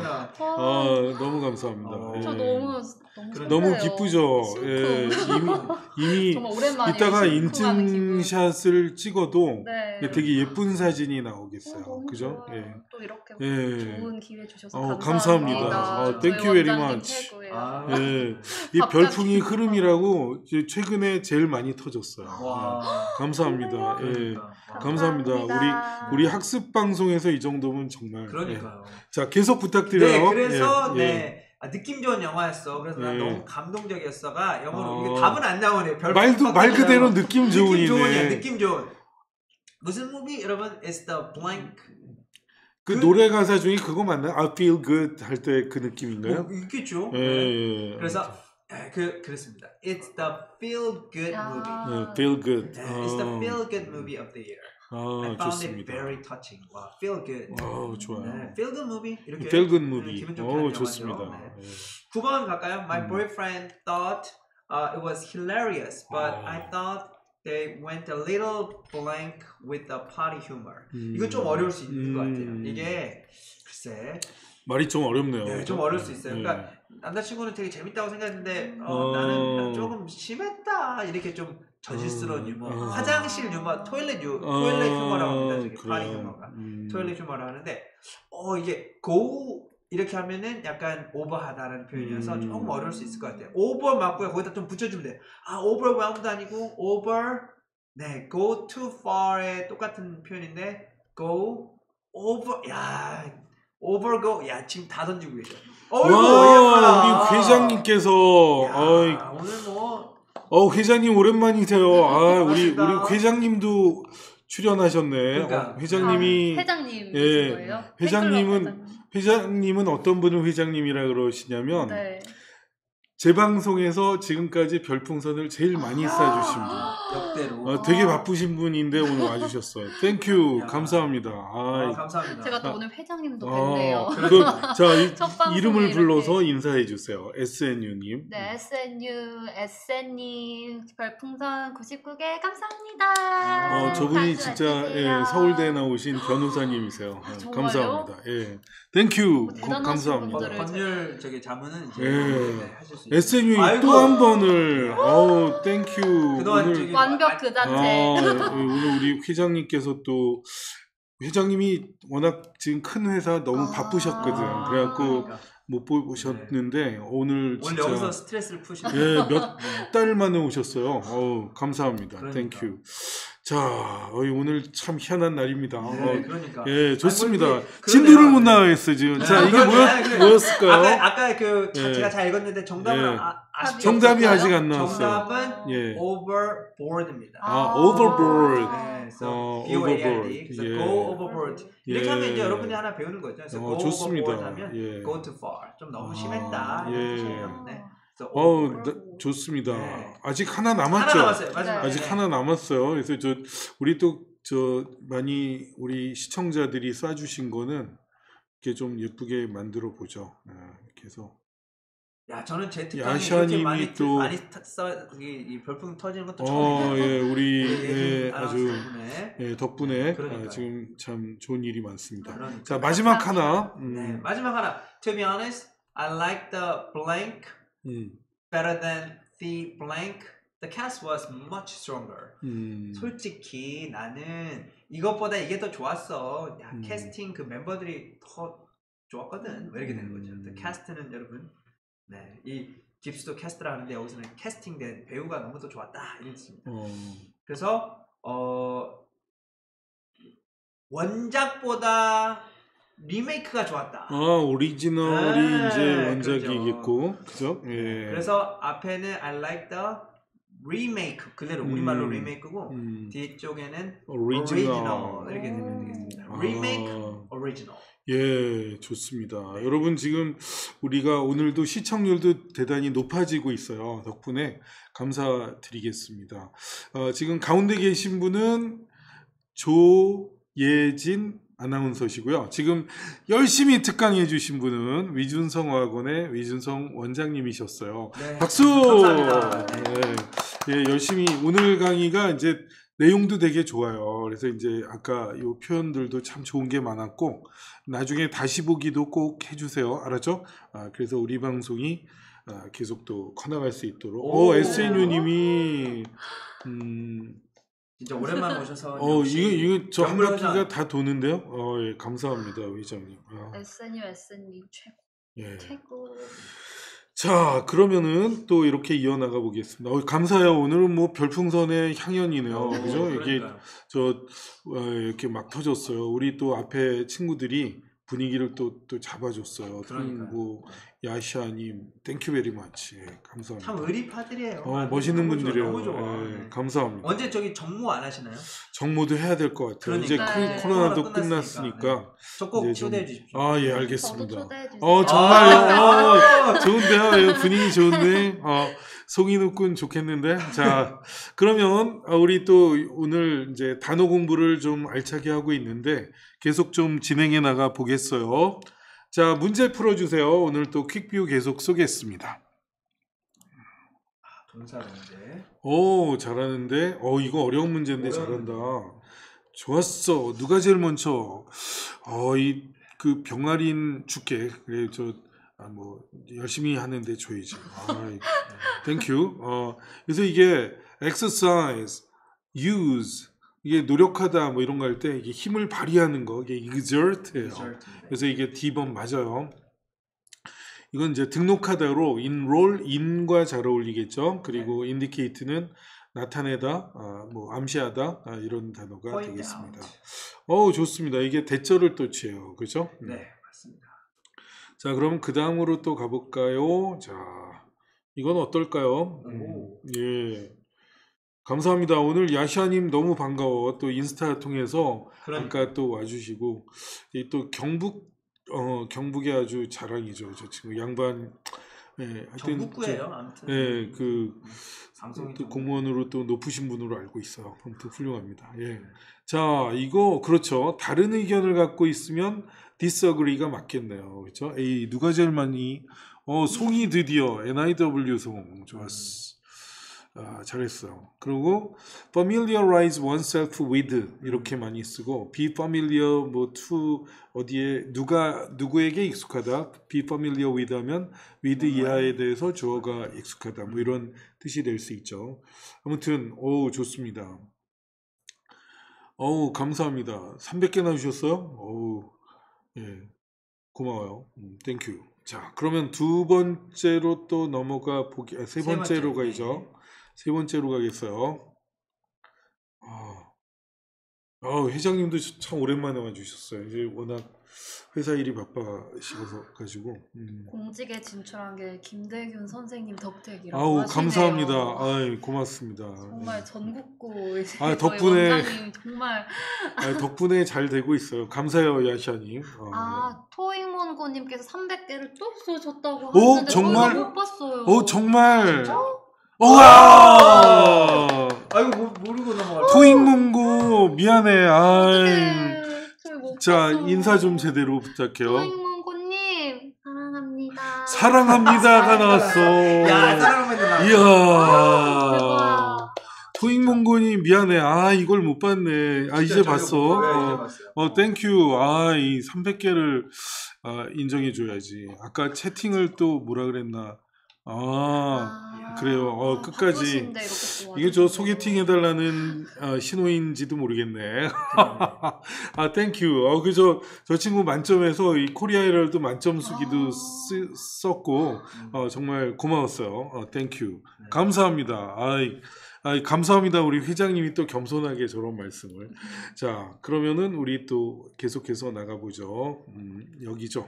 너무 감사합니다. 저 너무 설레요. 기쁘죠. 싱크. 예, 이미 정말 오랜만이에요. 이따가 싱크하는 기분. 인증샷을 찍어도 네. 되게 예쁜 사진이 나오겠어요. 너무 그죠? 좋아요. 예. 또 이렇게 예. 좋은 기회 주셔서 감사합니다. 감사합니다. thank 저희 you very 원장님 much. 최고예요. 예. 이 갑자기. 별풍이 흐름이라고 이제 최근에 제일 많이 터졌어요. 와. 감사합니다. 예. 그러니까. 감사합니다. 우리 학습 방송에서 이 정도면 정말. 그러니까요. 자, 계속 부탁드려요. 네, 그래서 예. 느낌 좋은 영화였어. 그래서 난 예. 너무 감동적이었어가 영어로 이게 답은 안 나오네요. 말 그대로 느낌 좋은이네. 느낌 좋은이야. 느낌 좋은. 무슨 무비 여러분? It's the blank. 그 노래 가사 중에 그거 맞나요? I feel good 할 때 그 느낌인가요? 있겠죠. 예. 그래서 그렇습니다. It's the feel good movie. feel good. It's the feel good movie of the year. I found 좋습니다. it very touching. 와, feel good. 좋아요. 네, feel good movie 이렇게. feel good movie. 기분 좋게 하는 좋습니다. 영화죠. 네. 9번 갈까요? My boyfriend thought it was hilarious, but I thought they went a little blank with the party humor. 이건 좀 어려울 수 있는 것 같아요. 이게 글쎄 말이 좀 어렵네요. 네, 좀 어려울 수 있어요. 그러니까 남자친구는 되게 재밌다고 생각했는데 나는 조금 심했다 이렇게 좀 저질스러운 유머, 화장실 유머, 토일렛 휴머라고 합니다. 저기 파리 휴머가 토일렛 휴머라고 하는데 이게 go 이렇게 하면은 약간 오버하다라는 표현이어서 조금 어려울 수 있을 것 같아요. 오버 맞고요. 거기다 좀 붙여주면 돼요. overwhelmed 아니고 네, go too far의 똑같은 표현인데 go over, overgo, 지금 다 던지고 계셔. 와, 우리 회장님께서 오늘 뭐 회장님 오랜만이세요. 우리 회장님도 출연하셨네. 그러니까. 회장님이신 거예요? 회장님은 어떤 분을 회장님이라 그러시냐면 네. 제 방송에서 지금까지 별풍선을 제일 많이 쏴주신 분. 역대로. 되게 바쁘신 분인데 오늘 와주셨어요. 땡큐, 감사합니다. 감사합니다. 제가 또 오늘 회장님도 뵙네요. 자, 이름을 불러서 인사해 주세요. SNU님. 네, SN님 별풍선 99개 감사합니다. 저분이 진짜 서울대에 나오신 변호사님이세요. 감사합니다. 땡큐, 감사합니다. 법률 자문은 이제 하실 수 있어요. SNU 또 한 번을 땡큐. 그동안 오늘 완벽 그 자체. 오늘 우리 회장님께서 또 회장님이 워낙 지금 큰 회사 너무 바쁘셨거든. 그래갖고 못 보셨는데 오늘 진짜 여기서 스트레스를 푸시는 몇 달 만에 오셨어요. 감사합니다. 땡큐. 자, 오늘 참 희한한 날입니다. 그러니까. 좋습니다. 진도를 못 나가겠어요 지금. 자, 이게 뭐였을까요? 아까 제가 잘 읽었는데 정답은 정답이 아직 안 나왔어요. 정답은 overboard입니다. overboard. B-O-A-R-D. 그래서 go overboard. 이렇게 하면 이제 여러분이 하나 배우는 거죠. 그래서 go 좋습니다. overboard 하면 go too far. 좀 너무 심했다. 좋습니다. 네. 아직 하나 남았죠. 하나 남았어요. 마지막. 아직 하나 남았어요. 그래서 우리 또 많이 우리 시청자들이 쏴주신 거는 이렇게 좀 예쁘게 만들어 보죠. 이렇게 해서. 저는 제 특강이 이렇게 많이 이 별풍 터지는 것도 처음이에요. 우리 아주 덕분에 지금 참 좋은 일이 많습니다. 자, 마지막 하나. 마지막 하나. To be honest, I like the blank better than the blank. The cast was much stronger. 솔직히 나는 이것보다 이게 더 좋았어. 캐스팅 그 멤버들이 더 좋았거든. 왜 이렇게 되는 거죠? The cast는 여러분, 이 집스도 캐스트라 하는데 여기서는 캐스팅된 배우가 너무 더 좋았다 이런 뜻입니다. 그래서 원작보다 리메이크가 좋았다. 오리지널이 이제 원작이겠고, 그렇죠. 그죠? 그래서 앞에는 I like the remake, 그대로 우리말로 리메이크고 뒤쪽에는 original 이렇게 되면 되겠습니다. remake, original. 좋습니다. 여러분 지금 우리가 오늘도 시청률도 대단히 높아지고 있어요. 덕분에 감사드리겠습니다. 지금 가운데 계신 분은 조예진 아나운서시고요. 지금 열심히 특강해 주신 분은 위준성 위준성 원장님이셨어요. 박수! 감사합니다. 열심히 오늘 강의가 이제 내용도 되게 좋아요. 그래서 이제 아까 요 표현들도 참 좋은 게 많았고 나중에 다시 보기도 꼭 해주세요. 알았죠? 그래서 우리 방송이 계속 또 커나갈 수 있도록. SNU님이 진짜 오랜만에 오셔서 이거 저 한 바퀴가 다 도는데요. 감사합니다, 회장님. SNU 최고. 최고. 자, 그러면은 또 이렇게 이어나가 보겠습니다. 감사해요. 오늘은 뭐 별풍선의 향연이네요. 그죠? 이게 이렇게 막 터졌어요. 우리 또 앞에 친구들이 분위기를 또 잡아줬어요. 뭐 야시아님, 땡큐 베리 마치. 감사합니다. 참 의리파들이에요. 멋있는 분들이에요. 너무 좋아. 감사합니다. 언제 정모 안 하시나요? 정모도 해야 될 것 같아요. 이제 코로나도 끝났으니까. 저 꼭 초대해 주십시오. 알겠습니다. 저도 정말요. 좋은데요. 분위기 좋은데. 송인욱군 좋겠는데. 자, 그러면 우리 또 오늘 이제 단어 공부를 좀 알차게 하고 있는데 계속 좀 진행해 나가 보겠어요. 자, 문제 풀어주세요. 오늘 또 퀵뷰 계속 쏘겠습니다. 동사 문제. 오, 잘하는데. 이거 어려운 문제인데 잘한다. 좋았어. 누가 제일 먼저? 그 병아리인 줄게. 그래, 뭐 열심히 하는데 줘야지. 땡큐. 그래서 이게 exercise, use 이게 노력하다 뭐 이런 거 할 때 이게 힘을 발휘하는 거 이게 exert예요. 그래서 이게 D번 맞아요. 이건 이제 등록하다로 enroll, in과 잘 어울리겠죠. 그리고 indicate는 나타내다, 뭐 암시하다 이런 단어가 point 되겠습니다. out. 좋습니다. 이게 대절을 또 취해요. 그죠? 네, 맞습니다. 자, 그럼 그 다음으로 또 가볼까요? 자, 이건 어떨까요? 예. 감사합니다. 오늘 야시아님 너무 반가워. 또 인스타 통해서 아까 또 와주시고 또 경북의 아주 자랑이죠. 저 친구 양반. 예, 전북구예요. 아무튼. 예, 방송이 또 공무원으로 또 높으신 분으로 알고 있어요. 아무튼 훌륭합니다. 예. 자, 이거 그렇죠. 다른 의견을 갖고 있으면 disagree가 맞겠네요. 그렇죠? 에이, 누가 제일 많이? 송이 드디어 NIW 송 좋았어. 잘했어요. 그리고 familiarize oneself with 이렇게 많이 쓰고 be familiar 뭐 to 어디에 누구에게 익숙하다 be familiar with 하면 with 이하에 대해서 주어가 익숙하다 뭐 이런 뜻이 될 수 있죠. 아무튼 좋습니다. 감사합니다. 300개나 주셨어요? 예, 고마워요. 땡큐. 자, 그러면 두 번째로 또 넘어가 세 번째로 가야죠. 세 번째로 가겠어요. 회장님도 참 오랜만에 와주셨어요. 이제 워낙 회사 일이 바빠시셔서 가지고. 공직에 진출한 게 김대균 선생님 덕택이라고 하시네요. 감사합니다. 고맙습니다. 정말 전국구 덕분에 원장님 정말 덕분에 잘 되고 있어요. 감사해요, 야시아님. 토익몬고님께서 300개를 또 써줬다고 하는데 정말? 못 봤어요. 정말. 우와! 아이고 모르고 넘어갔어. 토익문고 미안해. 자, 봤어. 인사 좀 제대로 부탁해요. 토익문고님 사랑합니다. 사랑합니다가 나왔어. 야, 사랑합니다. 이야. 토익문고니 미안해. 이걸 못 봤네. 이제 봤어. 땡큐. 이 300개를 인정해 줘야지. 아까 채팅을 또 뭐라 그랬나? 그래요. 끝까지. 이게 저 소개팅 해달라는 신호인지도 모르겠네. 땡큐. 저 친구 만점에서 이 코리아 헤럴드 만점 수기도 썼고, 정말 고마웠어요. 땡큐. 감사합니다. 감사합니다. 우리 회장님이 또 겸손하게 저런 말씀을. 자, 그러면은 우리 또 계속해서 나가보죠. 여기죠.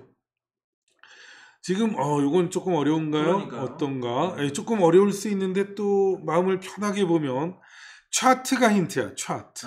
지금 요건 조금 어려운가요? 그러니까요. 어떤가? 조금 어려울 수 있는데 또 마음을 편하게 보면 차트가 힌트야. 차트.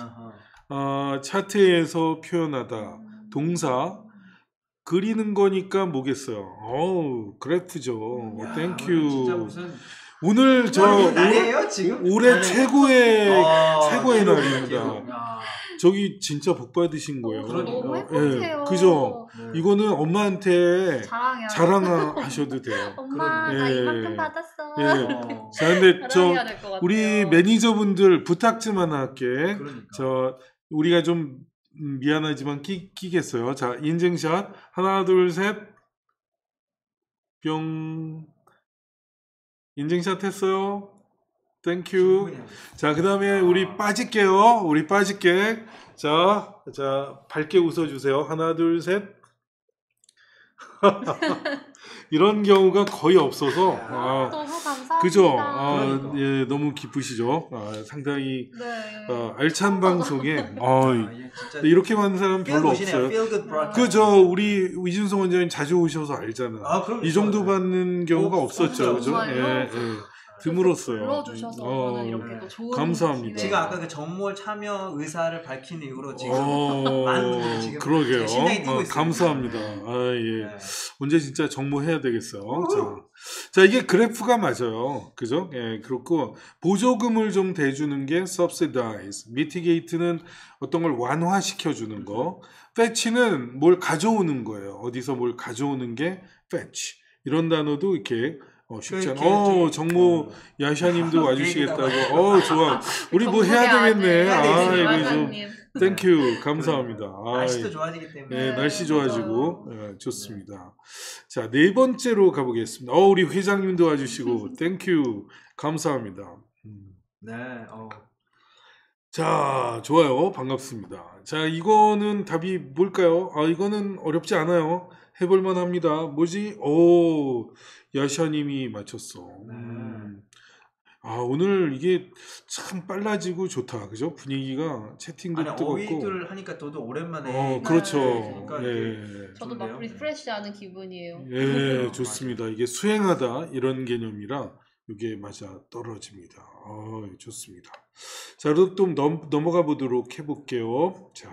차트에서 표현하다. 동사. 그리는 거니까 뭐겠어요? 그래프죠. 땡큐. 진짜 무슨 오늘 날이에요, 지금? 올해 최고의 기록, 날입니다. 저기 진짜 복 받으신 거예요. 너무 행복해요. 그죠? 네. 이거는 엄마한테 자랑하셔도 돼요. 엄마 나 이만큼 받았어. 자, 근데 자랑해야 될것 같아요. 우리 매니저분들 부탁 좀 하나 할게. 그러니까. 우리가 좀 미안하지만 끼겠어요. 자, 인증샷 하나 둘 셋 뿅. 인증샷 했어요. 땡큐. 자, 그 다음에 우리 빠질게요. 자, 밝게 웃어주세요. 하나, 둘, 셋. 이런 경우가 거의 없어서. 너무 감사합니다. 그죠? 예, 너무 기쁘시죠? 상당히 알찬 방송에 이렇게 많은 사람 별로 없어요. 그죠? 우리 이준성 원장님 자주 오셔서 알잖아. 이 정도 받는 경우가 없었죠. 그죠? 예. 드물었어요. 불러주셔서 저는 이렇게 또 좋은 감사합니다. 지금 아까 그 정모를 참여 의사를 밝힌 이후로 지금 많은 분들이 지금 그러게요. 심장이 뛰고 있어요. 감사합니다. 예. 언제 진짜 정모해야 되겠어. 자, 이게 그래프가 맞아요. 그죠? 예, 그렇고 보조금을 좀 대주는 게 subsidize, mitigate는 어떤 걸 완화시켜 주는 거, fetch는 뭘 가져오는 거예요. 어디서 뭘 가져오는 게 fetch. 이런 단어도 이렇게 쉽지 않아. 저기- 정모 야샤님도 와주시겠다고. 좋아. 우리 뭐 해야 되겠네. 이거 좀 땡큐 감사합니다. 날씨도 좋아지기 때문에. 네, 날씨 네, 좋아지고 좋습니다. 자, 네 번째로 가보겠습니다. 우리 회장님도 와주시고 땡큐 감사합니다. 네. 자, 좋아요. 반갑습니다. 자, 이거는 답이 뭘까요? 이거는 어렵지 않아요. 해볼만 합니다. 뭐지? 야샤님이 맞췄어. 오늘 이게 참 빨라지고 좋다. 그죠? 분위기가 채팅도 뜨겁고. 어휘들 하니까 저도 오랜만에. 그렇죠. 그러니까 저도 막 리프레시하는 기분이에요. 예, 좋습니다. 이게 수행하다 이런 개념이라 이게 맞아 떨어집니다. 좋습니다. 자, 그럼 또 넘어가 보도록 해볼게요. 자,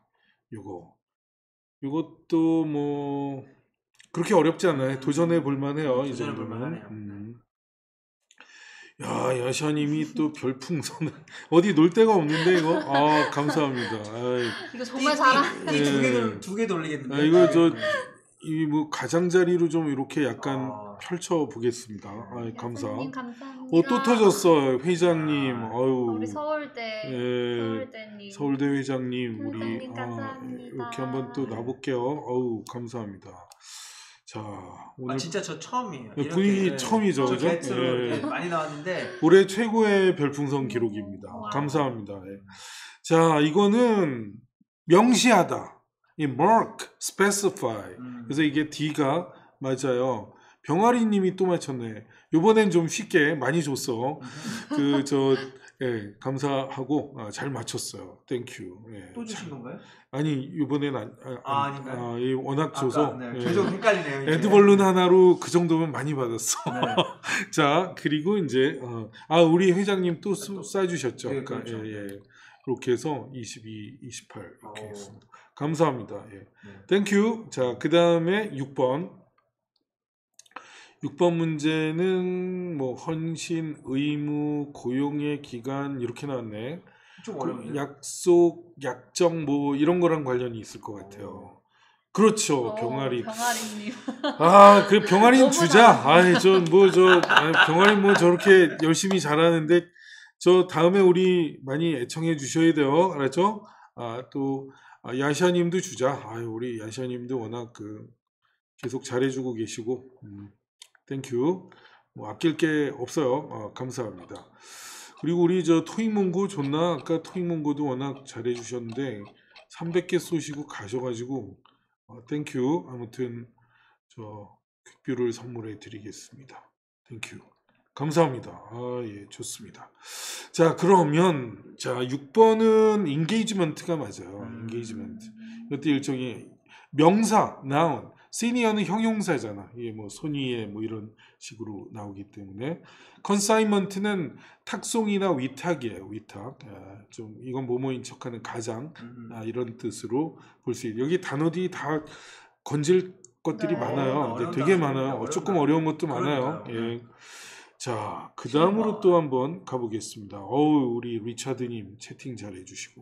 요것도 뭐 그렇게 어렵지 않아요. 도전해 볼만해요. 이 정도면. 야, 야샤님이 또 별풍선을 어디 놀 데가 없는데 이거. 감사합니다. 이거 정말 잘하네. 두 개 돌리겠는데. 이거 이 뭐 가장자리로 좀 이렇게 약간 펼쳐 보겠습니다. 감사. 감사합니다. 또 터졌어 회장님. 우리 서울대님. 서울대 회장님 우리 회장님 감사합니다. 이렇게 한번 또 놔볼게요. 감사합니다. 자, 오늘 진짜 저 처음이에요. 분위기 처음이죠, 저 그죠? 게스트로 많이 나왔는데 올해 최고의 별풍선 기록입니다. 감사합니다. 자, 이거는 명시하다. 이 mark, specify. 그래서 이게 D가 맞아요. 병아리님이 또 맞췄네. 요번엔 좀 쉽게 많이 줬어. 감사하고 잘 맞췄어요. 땡큐. 또 주신 건가요? 아니 이번엔 아닌가요? 워낙 줘서 계속 헷갈리네요. 이제. 에드벌룬 하나로 그 정도면 많이 받았어. 네. 자, 그리고 이제 우리 회장님 또 쏴주셨죠. 네, 그렇죠. 이렇게 해서 22, 28 이렇게 했습니다. 감사합니다. 땡큐. 자, 그 다음에 6번. 6번 문제는 뭐 헌신, 의무, 고용의 기간 이렇게 나왔네. 좀 어렵네요. 약속, 약정 뭐 이런 거랑 관련이 있을 것 같아요. 그렇죠. 병아리. 병아리님. 그 병아리는 주자. 병아리 뭐 저렇게 열심히 잘하는데 다음에 우리 많이 애청해 주셔야 돼요. 알았죠? 또 야샤님도 주자. 우리 야샤님도 워낙 계속 잘해주고 계시고. 땡큐. 뭐 아낄 게 없어요. 감사합니다. 그리고 우리 토익 문고 좋나? 아까 토익 문고도 워낙 잘해주셨는데 300개 쏘시고 가셔가지고 땡큐. 아무튼 퀵뷰를 선물해 드리겠습니다. 땡큐. 감사합니다. 좋습니다. 자, 그러면 6번은 인게이지먼트가 맞아요. 인게이지먼트. 이것도 일종의 명사, noun. 시니어는 형용사잖아. 이게 뭐 손위에 뭐 이런 식으로 나오기 때문에 consignment는 탁송이나 위탁이에요. 위탁. 좀 이건 뭐뭐인 척하는 가장 이런 뜻으로 볼 수 있어요. 여기 단어들이 다 건질 것들이 많아요. 되게 많아요. 조금 어려운 것도 많아요. 자, 그 다음으로 또 한번 가보겠습니다. 우리 리차드님 채팅 잘 해주시고.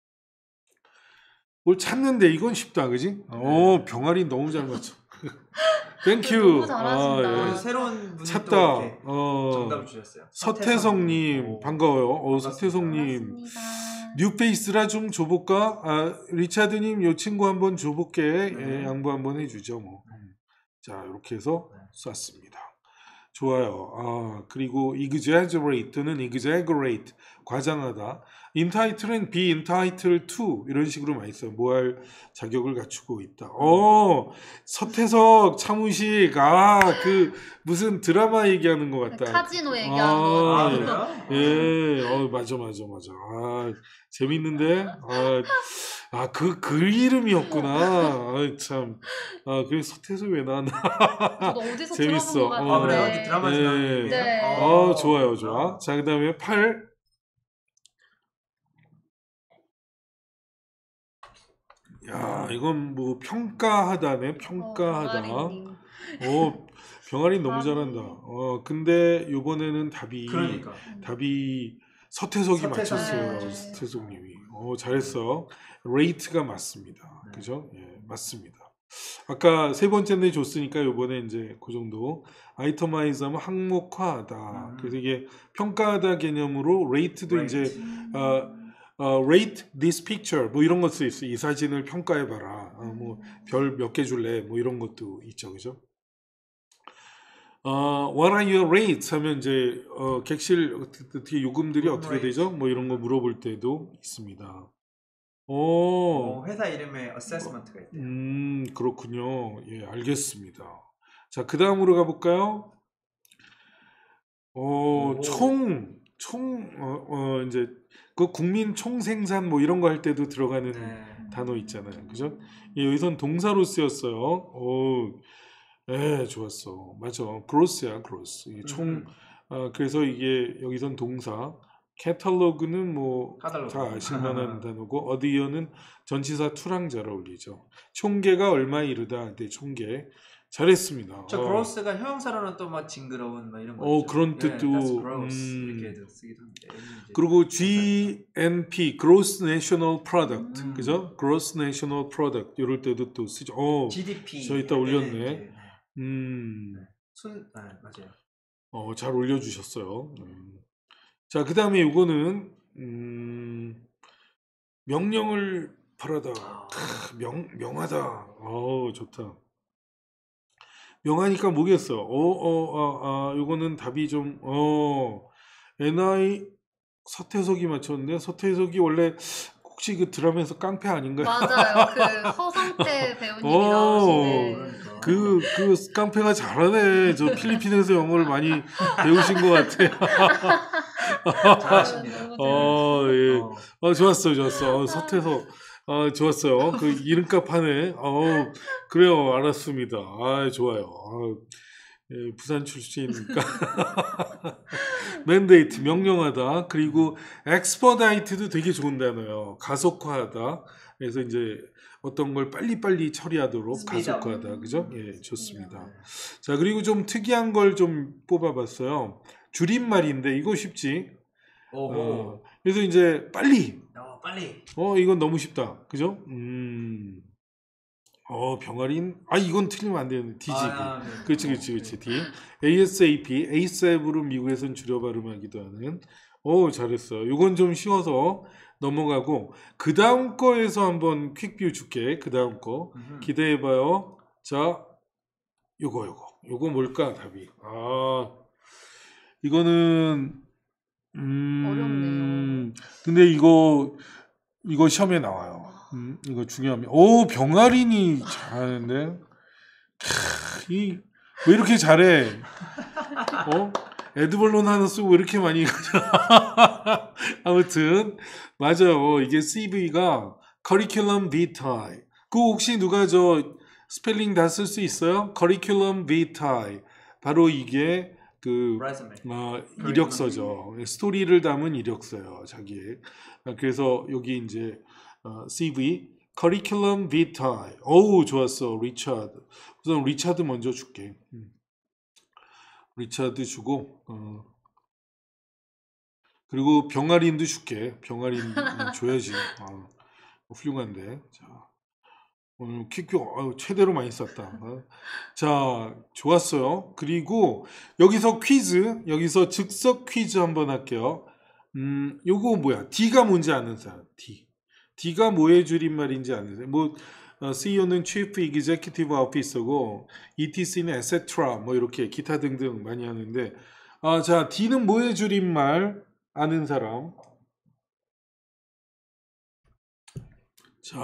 뭘 찾는데 이건 쉽다, 그지? 병아리 너무 잘 맞춰. 땡큐. 너무 잘하신다. 새로운 분이 찾다. 또 이렇게 정답을 주셨어요. 서태성님 반가워요. 서태성님. 뉴페이스라 좀 줘볼까? 리차드님 요 친구 한번 줘볼게. 양보 한번 해주죠, 뭐. 자, 이렇게 해서 쐈습니다. 좋아요. 그리고 exaggerate는 exaggerate, 과장하다. entitle은 be entitled to 이런 식으로 많이 써요. 뭐 할 자격을 갖추고 있다. 서태석, 차무식, 무슨 드라마 얘기하는 것 같다. 카지노 얘기하는 거 같아요. 맞아. 재밌는데? 그 이름이었구나. 참. 그래, 서태석 왜 나왔나? 저도 어디서 재밌어. 들어본 것 같은데. 그래요? 드라마에서 나오는 네. 좋아요, 좋아. 자, 그 다음에 8. 야, 이건 뭐 평가하다네. 평가하다. 병아리 너무 잘한다. 근데 요번에는 답이 서태석이 맞췄어요. 네. 서태석님이. 잘했어. 레이트가 맞습니다. 그죠? 맞습니다. 아까 세 번째는 줬으니까 요번에 이제 그 정도. 아이터마이즈 하면 항목화하다. 그래서 이게 평가하다 개념으로 rate도 이제 rate this picture 뭐 이런 거 쓰여 있어. 이 사진을 평가해 봐라. 뭐 별 몇 개 줄래? 뭐 이런 것도 있죠. 그죠? what are your rates 하면 이제 객실 어떻게 요금들이 어떻게 되죠? 뭐 이런 거 물어볼 때도 있습니다. 회사 이름에 assessment가 있대요. 그렇군요. 예, 알겠습니다. 자, 그 다음으로 가볼까요? 이제 그 국민 총생산 뭐 이런 거 할 때도 들어가는 단어 있잖아요. 그죠? 예, 여기선 동사로 쓰였어요. 예, 좋았어. 맞아. gross야, gross. 이게 그래서 이게 여기선 동사. 캐탈로그는 뭐 다 아실만한 단어고 어디어는 전치사 투랑 잘 어울리죠. 총계가 얼마에 이르다. 네, 총계. 잘했습니다. 저 gross가 형용사로는 또 막 징그러운 막 이런 거. 그런 뜻도. that's gross 이렇게도 쓰기도 합니다. 그리고 GNP, Gross National Product, 그죠? Gross National Product 이럴 때도 또 쓰죠. GDP. 저 이따 올렸네. 맞아요. 잘 올려주셨어요. 자, 그 다음에 이거는 명령을 바라다. 명하다. 좋다. 명하니까 뭐겠어? 요거는 답이 좀 NI 서태석이 맞췄는데 서태석이 원래 혹시 그 드라마에서 깡패 아닌가요? 맞아요. 그 허성태 배우님이 나오시는 그 깡패가 잘하네. 저 필리핀에서 영어를 많이 배우신 것 같아요. 잘하십니다. 예. 좋았어요. 서태석. 좋았어요. 그 이름값 하네. 그래요. 알았습니다. 좋아요. 예, 부산 출신이니까. mandate, 명령하다. 그리고 expedite도 되게 좋은 단어예요. 가속화하다. 그래서 이제 어떤 걸 빨리빨리 처리하도록 가속화하다. 그죠? 예, 좋습니다. 자, 그리고 좀 특이한 걸 좀 뽑아봤어요. 줄임말인데 이거 쉽지? 그래서 이제 빨리. 이건 너무 쉽다. 그죠? 병아린. 이건 틀리면 안 되는 D지. 그렇지. D. ASAP. ASAP으로 미국에선 줄여 발음하기도 하는. 잘했어. 이건 좀 쉬워서 넘어가고 그 다음 거에서 한번 퀵뷰 줄게. 그 다음 거 기대해봐요. 자, 요거 뭘까 답이. 이거는 어렵네요. 근데 이거 시험에 나와요. 이거 중요합니다. 병아린이 잘하는데. 왜 이렇게 잘해? 에드벌론 하나 쓰고 왜 이렇게 많이 가져? 아무튼 맞아요. 이게 CV가 Curriculum Vitae. 그 혹시 누가 저 스펠링 다 쓸 수 있어요? Curriculum Vitae. 바로 이게 그 이력서죠. 스토리를 담은 이력서요. 자기의. 그래서 여기 이제 CV Curriculum Vitae. 좋았어. 리차드. 우선 리차드 먼저 줄게. 리차드 주고 그리고 병아린도 줄게. 병아린 줘야지. 훌륭한데. 자, 오늘 퀵 최대로 많이 썼다. 자, 좋았어요. 그리고 여기서 퀴즈, 여기서 즉석 퀴즈 한번 할게요. 요거 뭐야? D가 뭔지 아는 사람? D가 뭐의 줄임말인지 아는 사람? 뭐 CEO는 Chief Executive Officer고 ETC는 etc. 뭐 이렇게 기타 등등 많이 하는데 자, D는 뭐의 줄임말 아는 사람? 자,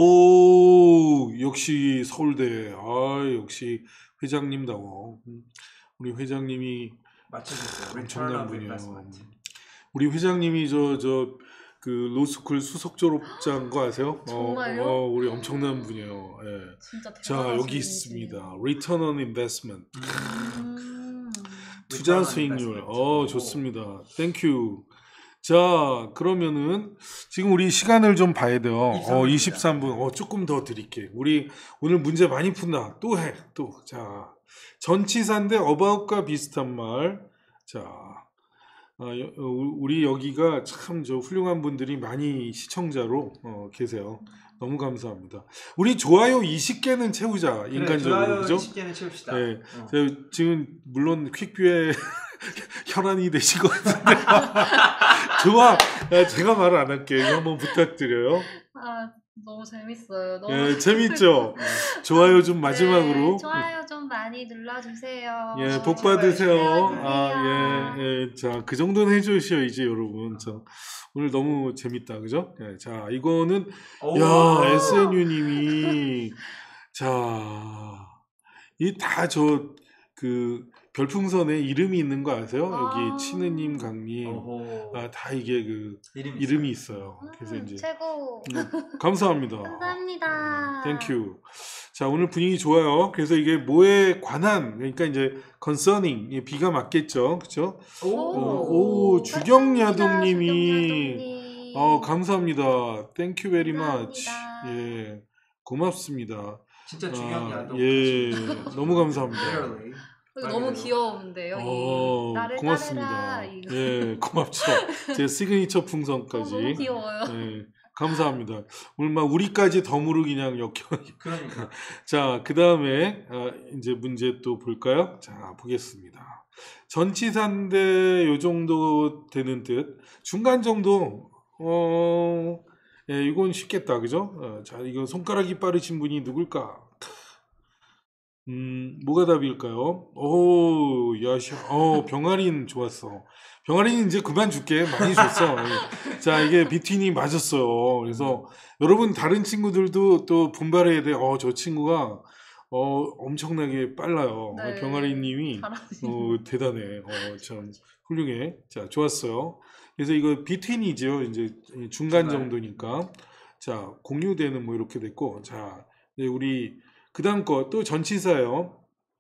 역시 서울대. 역시 회장님다워. 우리 회장님이 맞춰주세요. 엄청난 분이에요. 우리 회장님이 그 로스쿨 수석 졸업자인 거 아세요? 정말요? 우리 엄청난 분이에요. 예. 진짜 자, 여기 있습니다. Return on Investment. 투자 수익률. 좋습니다. 땡큐. 자, 그러면은 지금 우리 시간을 좀 봐야 돼요. 23분. 조금 더 드릴게. 우리 오늘 문제 많이 푼다. 또 해. 자, 전치사인데 about과 비슷한 말. 자, 우리 여기가 참 저 훌륭한 분들이 많이 시청자로 계세요. 너무 감사합니다. 우리 좋아요 20개는 채우자. 그래, 인간적으로. 좋아요 그죠? 20개는 채웁시다. 네. 제가 지금 물론 퀵뷰에 혈안이 되신 것 같은데. 좋아. 제가 말을 안 할게요. 이거 한번 부탁드려요. 아, 너무 재밌어요. 너무 예, 재밌죠? 좋아요 좀 마지막으로. 네, 좋아요 좀 많이 눌러주세요. 예, 복 받으세요. 제발 예. 자, 그 정도는 해주셔야지, 여러분. 자, 오늘 너무 재밌다, 그죠? 예, 자, 이거는, 야, SNU님이, 자, 이 다 별풍선에 이름이 있는 거 아세요? 여기 치느님, 강님, 다 이게 이름이 있어요. 그래서 이제 최고. 감사합니다. 감사합니다. 땡큐. 자, 오늘 분위기 좋아요. 그래서 이게 뭐에 관한, 그러니까 이제 concerning, 비가 맞겠죠, 그렇죠? 주경야동님이, 감사합니다. Thank you very much. 예, 고맙습니다. 진짜 주경야동. 예, 너무 감사합니다. 너무 귀여운데요. 나를 고맙습니다. 따르라, 이거. 예, 고맙죠. 제 시그니처 풍선까지. 너무 귀여워요. 예, 감사합니다. 오늘 막 우리까지 덤으로 그냥 그러니까. 자, 그 다음에 이제 문제 또 볼까요? 자, 보겠습니다. 전치사인데 요 정도 되는 뜻. 중간 정도. 예, 이건 쉽겠다, 그죠? 자, 이거 손가락이 빠르신 분이 누굴까? 뭐가 답일까요? 병아린 좋았어. 병아린 이제 그만 줄게. 많이 줬어. 자, 이게 비트윈이 맞았어요. 그래서 여러분 다른 친구들도 또 분발해야 돼. 저 친구가 엄청나게 빨라요. 네, 병아린 님이 대단해. 참 훌륭해. 자, 좋았어요. 그래서 이거 비트윈이죠. 이제 중간 정도니까. 자, 공유되는 뭐 이렇게 됐고. 자, 이제 우리 그 다음 거 또 전치사예요.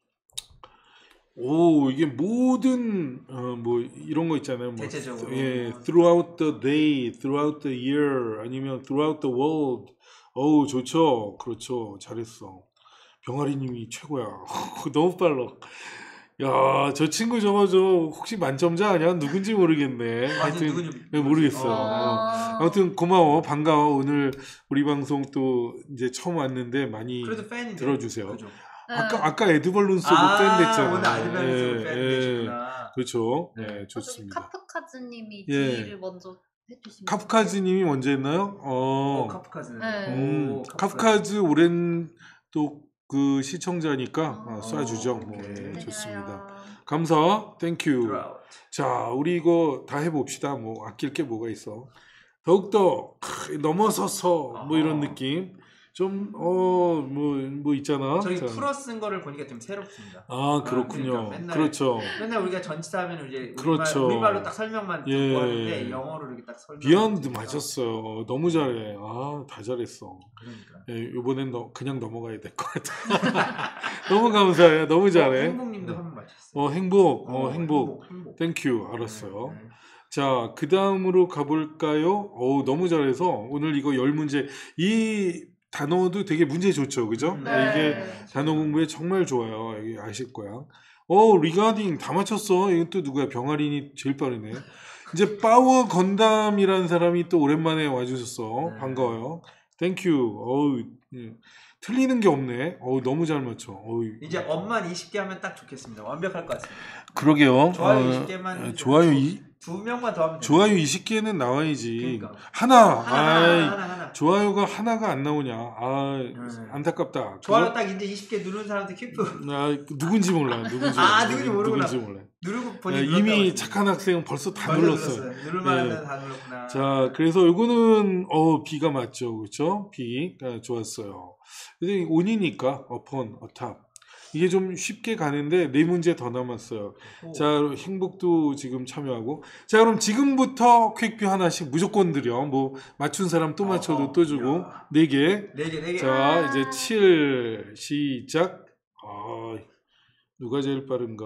이게 모든 뭐 이런 거 있잖아요. 뭐, 대체적으로. 예, throughout the day, throughout the year, 아니면 throughout the world. 좋죠. 그렇죠. 잘했어. 병아리님이 최고야. 너무 빨라. 야, 저 친구 저 혹시 만점자 아니야? 누군지 모르겠네. 하여튼 모르겠어. 아무튼 고마워. 반가워. 오늘 우리 방송 또 이제 처음 왔는데 많이 그래도 팬인데. 들어주세요. 그죠? 아까 에드벌룬 쏘고 팬 됐잖아. 오늘 에드벌룬 팬 되시구나. 그렇죠. 네, 좋습니다. 카프카즈님이 예. D를 먼저 해주시면. 카프카즈님이 먼저 했나요? 카프카즈. 네. 카프카즈 오랜 또 그 시청자니까 쏴주죠. 오케이. 좋습니다. 감사. 땡큐. 자, 우리 이거 다 해봅시다. 뭐 아낄 게 뭐가 있어. 더욱더 넘어서서 뭐 이런 느낌. 좀 뭐 있잖아. 저희 자. 풀어 쓴 거를 보니까 좀 새롭습니다. 그렇군요. 그러니까 그렇죠. 맨날 우리가 전치사하면 이제 그렇죠. 우리말로 딱 설명만 듣고 예. 하는데 영어로 이렇게 딱 설명. 비욘드 맞았어요. 너무 잘해. 다 잘했어. 그러니까. 예, 이번엔 그냥 넘어가야 될 것 같아. 너무 감사해. 너무 잘해. 행복님도 한 번 맞췄어. 행복. 땡큐. 알았어요. 네. 자, 그 다음으로 가볼까요? 너무 잘해서 오늘 이거 10문제. 이 단어도 되게 문제 좋죠. 그죠? 네. 이게 단어 공부에 정말 좋아요. 여기 아실 거야. 리가딩 다 맞췄어. 이건 또 누구야? 병아린이 제일 빠르네. 이제 파워 건담이라는 사람이 또 오랜만에 와주셨어. 네. 반가워요. 땡큐. 틀리는 게 없네. 너무 잘 맞춰. 이제 엄만 20개 하면 딱 좋겠습니다. 완벽할 것 같습니다. 그러게요. 좋아요 20개만. 두 명만 더 하면 좋아요 20개는 나와야지. 그러니까. 하나. 좋아요가 하나가 안 나오냐. 안타깝다. 좋아요 딱 이제 20개 누른 사람들 큐프. 누군지 몰라. 누군지 모르구나. 몰라. 누르고 보니 이미 착한 학생은 벌써 다 눌렀어요. 누를만하면 다 눌렀구나. 자, 그래서 요거는 B가 맞죠. 그렇죠? B. 좋았어요. 근데 온이니까 upon, atop. 이게 좀 쉽게 가는데 4문제 더 남았어요. 자, 행복도 지금 참여하고. 자, 그럼 지금부터 퀵뷰 하나씩 무조건 드려. 뭐 맞춘 사람 또 맞춰도 또 주고. 4개. 4개. 자, 이제 7 시작. 누가 제일 빠른가?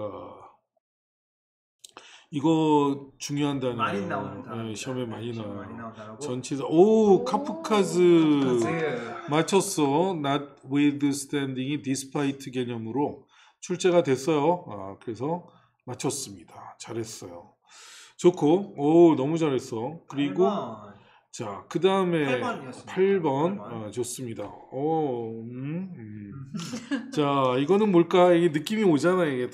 이거 중요한 단어예요. 많이 나오는 단어. 시험에 많이 나와요. 단어고. 전치사. 카프카즈. 맞췄어. Not withstanding이 despite 개념으로 출제가 됐어요. 그래서 맞췄습니다. 잘했어요. 좋고, 오, 너무 잘했어. 그리고, 8번. 자, 그 다음에 8번이었습니다. 8번. 좋습니다. 자, 이거는 뭘까? 이게 느낌이 오잖아, 이게.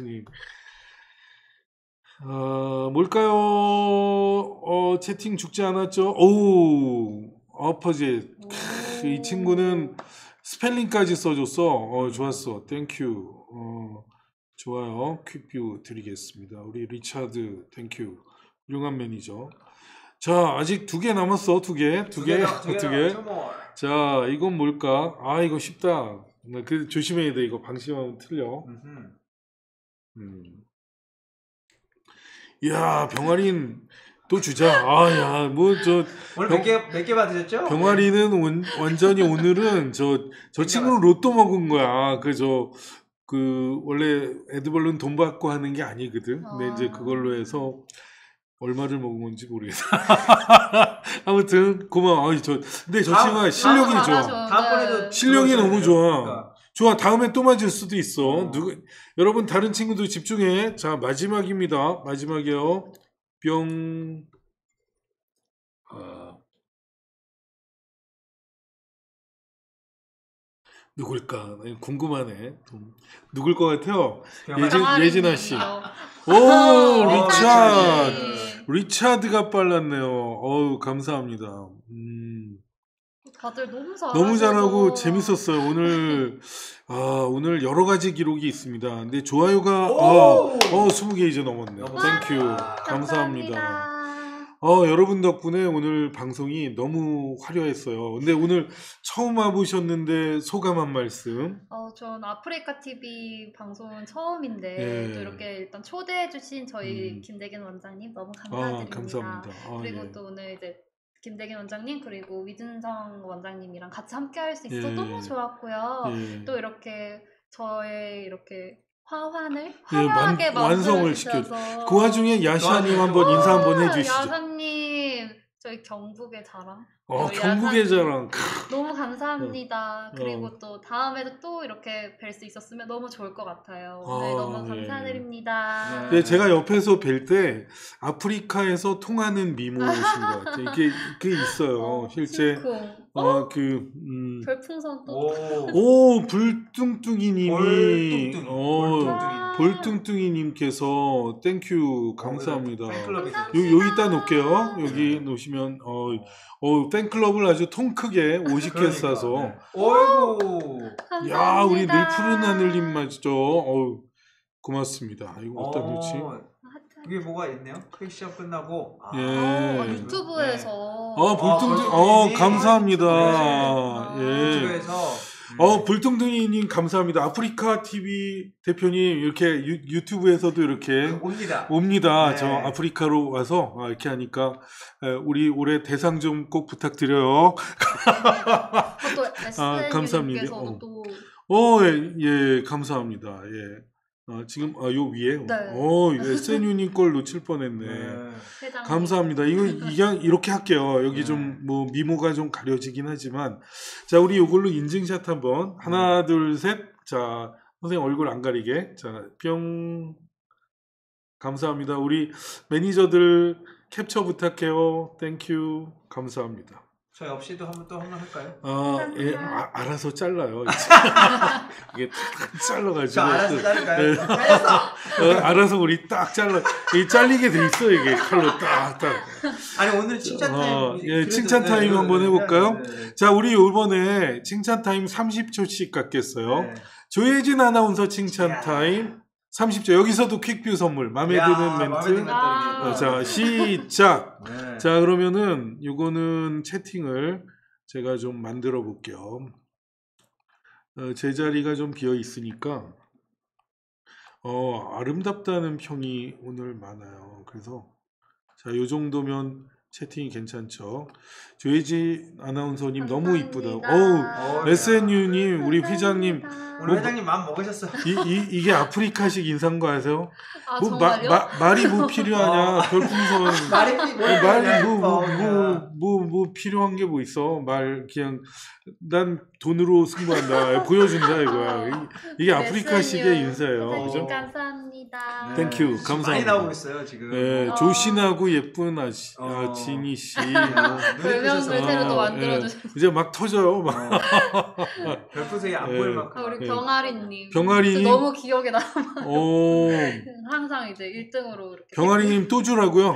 뭘까요? 채팅 죽지 않았죠? 어퍼짓. 이 친구는 스펠링까지 써줬어. 좋았어. 땡큐. 좋아요. 퀵뷰 드리겠습니다. 우리 리차드, 땡큐. 훌륭한 매니저. 자, 아직 2개 남았어. 2개. 2개. 어떻게? 자, 이건 뭘까? 이거 쉽다. 그 조심해야 돼. 이거 방심하면 틀려. 이야, 병아린 또 주자. 야, 뭐 오늘 몇 개 받으셨죠? 병아리는 완전히 오늘은 저 친구는 로또 먹은 거야. 원래 에드벌룬 돈 받고 하는 게 아니거든. 근데 이제 그걸로 해서 얼마를 먹은 건지 모르겠어. 아무튼 고마워. 근데 저 친구가 실력이 좋아. 다음번에도 실력이 너무 좋아. 그러니까. 좋아. 다음에 또 맞을 수도 있어. 여러분 다른 친구도 집중해. 자, 마지막입니다. 마지막이요. 뿅. 누굴까? 궁금하네. 누굴 것 같아요? 예진아 씨. 리차드가 빨랐네요. 감사합니다. 다들 너무 잘하고 너무 잘하고 재밌었어요. 오늘 여러 가지 기록이 있습니다. 근데 좋아요가 20개 이제 넘었네요. 땡큐. 감사합니다. 여러분 덕분에 오늘 방송이 너무 화려했어요. 근데 오늘 처음 와보셨는데 소감 한 말씀. 전 아프리카 TV 방송은 처음인데 또 이렇게 일단 초대해주신 저희 김대균 원장님 너무 감사드립니다. 감사합니다. 그리고 또 오늘 이제 김대균 원장님 그리고 위준성 원장님이랑 같이 함께할 수 있어서 너무 좋았고요. 또 이렇게 저의 이렇게 화환을 화려하게 완성을 시켜서 그 와중에 야샤님 한번 인사 한번 해주시죠. 야사님 저희 경북의 자랑. 경북의 자랑. 너무 감사합니다. 그리고 또 다음에도 또 이렇게 뵐 수 있었으면 너무 좋을 것 같아요. 오늘 너무 감사드립니다. 네, 제가 옆에서 뵐 때 아프리카에서 통하는 미모이신 것 같아요. 이게 있어요. 실제 별풍선 불뚱뚱이님이 볼뚱뚱이님께서 땡큐 감사합니다. 여기다 놓을게요. 여기 놓으시면 팬클럽을 아주 통 크게 50개 싸서. 야, 우리 늘 푸른 하늘님 맞죠? 고맙습니다. 이거 어디다 놓지? 이게 뭐가 있네요. 퀘시션 끝나고 유튜브에서 볼뚱뚱 감사합니다. 유튜브에서 볼뚱뚱이님 감사합니다. 아프리카 TV 대표님 이렇게 유튜브에서도 이렇게 옵니다. 네. 저 아프리카로 와서 이렇게 하니까 우리 올해 대상 좀 꼭 부탁드려요. 감사합니다. 예, 감사합니다. 예. 지금 요 위에 SNU님 걸 놓칠 뻔했네. 감사합니다. 이렇게 할게요. 여기 좀 뭐 미모가 좀 가려지긴 하지만 자, 우리 이걸로 인증샷 한번 하나 둘 셋. 자, 선생님 얼굴 안 가리게. 자, 뿅. 감사합니다. 우리 매니저들 캡처 부탁해요. 땡큐. 감사합니다. 저희 없이도 한번 할까요? 예, 알아서 잘라요. 이게 딱 잘라가지고. 알아서 자를까요? 알아서 우리 딱 잘라. 이 잘리게 돼 있어 이게 칼로 딱. 아니 오늘 칭찬 타임. 칭찬 타임 한번 해볼까요? 자, 우리 이번에 칭찬 타임 30초씩 갖겠어요. 조혜진 아나운서 칭찬 타임 30초. 여기서도 퀵뷰 선물. 마음에 드는 멘트. 자, 시작. 자, 그러면은 요거는 채팅을 제가 좀 만들어 볼게요. 제 자리가 좀 비어 있으니까 아름답다는 평이 오늘 많아요. 그래서 자, 요 정도면 채팅이 괜찮죠. 조혜지 아나운서님 너무 이쁘다고. 감사합니다. SNU님 우리 회장님 우리 회장님 마음 먹으셨어. 이게 아프리카식 인사인 거 아세요? 아, 뭐 정말요? 말이 뭐 필요하냐? 별풍선 말이 뭐 필요한 게 뭐 있어? 말 그냥 난 돈으로 승부한다. 보여준다 이거야. 이게 아프리카식의 인사예요. 선생님 그죠? 감사합니다. 땡큐. 감사합니다. 많이 나오고 있어요 지금. 네, 조신하고 예쁜 진희 씨. 별명을 새로 또 만들어주셨어요. 이제 막 터져요. 막. 별풍선이 안 보일 만큼. 우리 병아리님. 병아리님. 너무 기억에 남아. 오. 항상 이제 1등으로 이렇게. 병아리님 또 주라고요?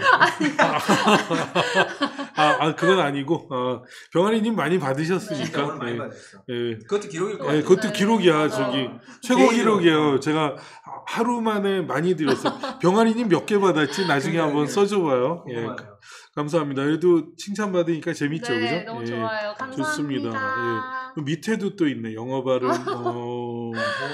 그건 아니고 병아리님 많이 받으셨으니까. 오늘 많이 받았어. 예. 그것도 기록일 것 예, 같아요. 그것도 기록이야. 맞아. 저기 최고 기록이에요. 제가 하루 만에 많이 드렸어요. 병아리님 몇 개 받았지? 나중에 한번 써줘봐요. 예, 궁금하네요. 감사합니다. 그래도 칭찬받으니까 재밌죠, 네, 그죠? 너무 예, 좋아요. 감사합니다. 좋습니다. 예. 밑에도 또 있네. 영어 발음. 오.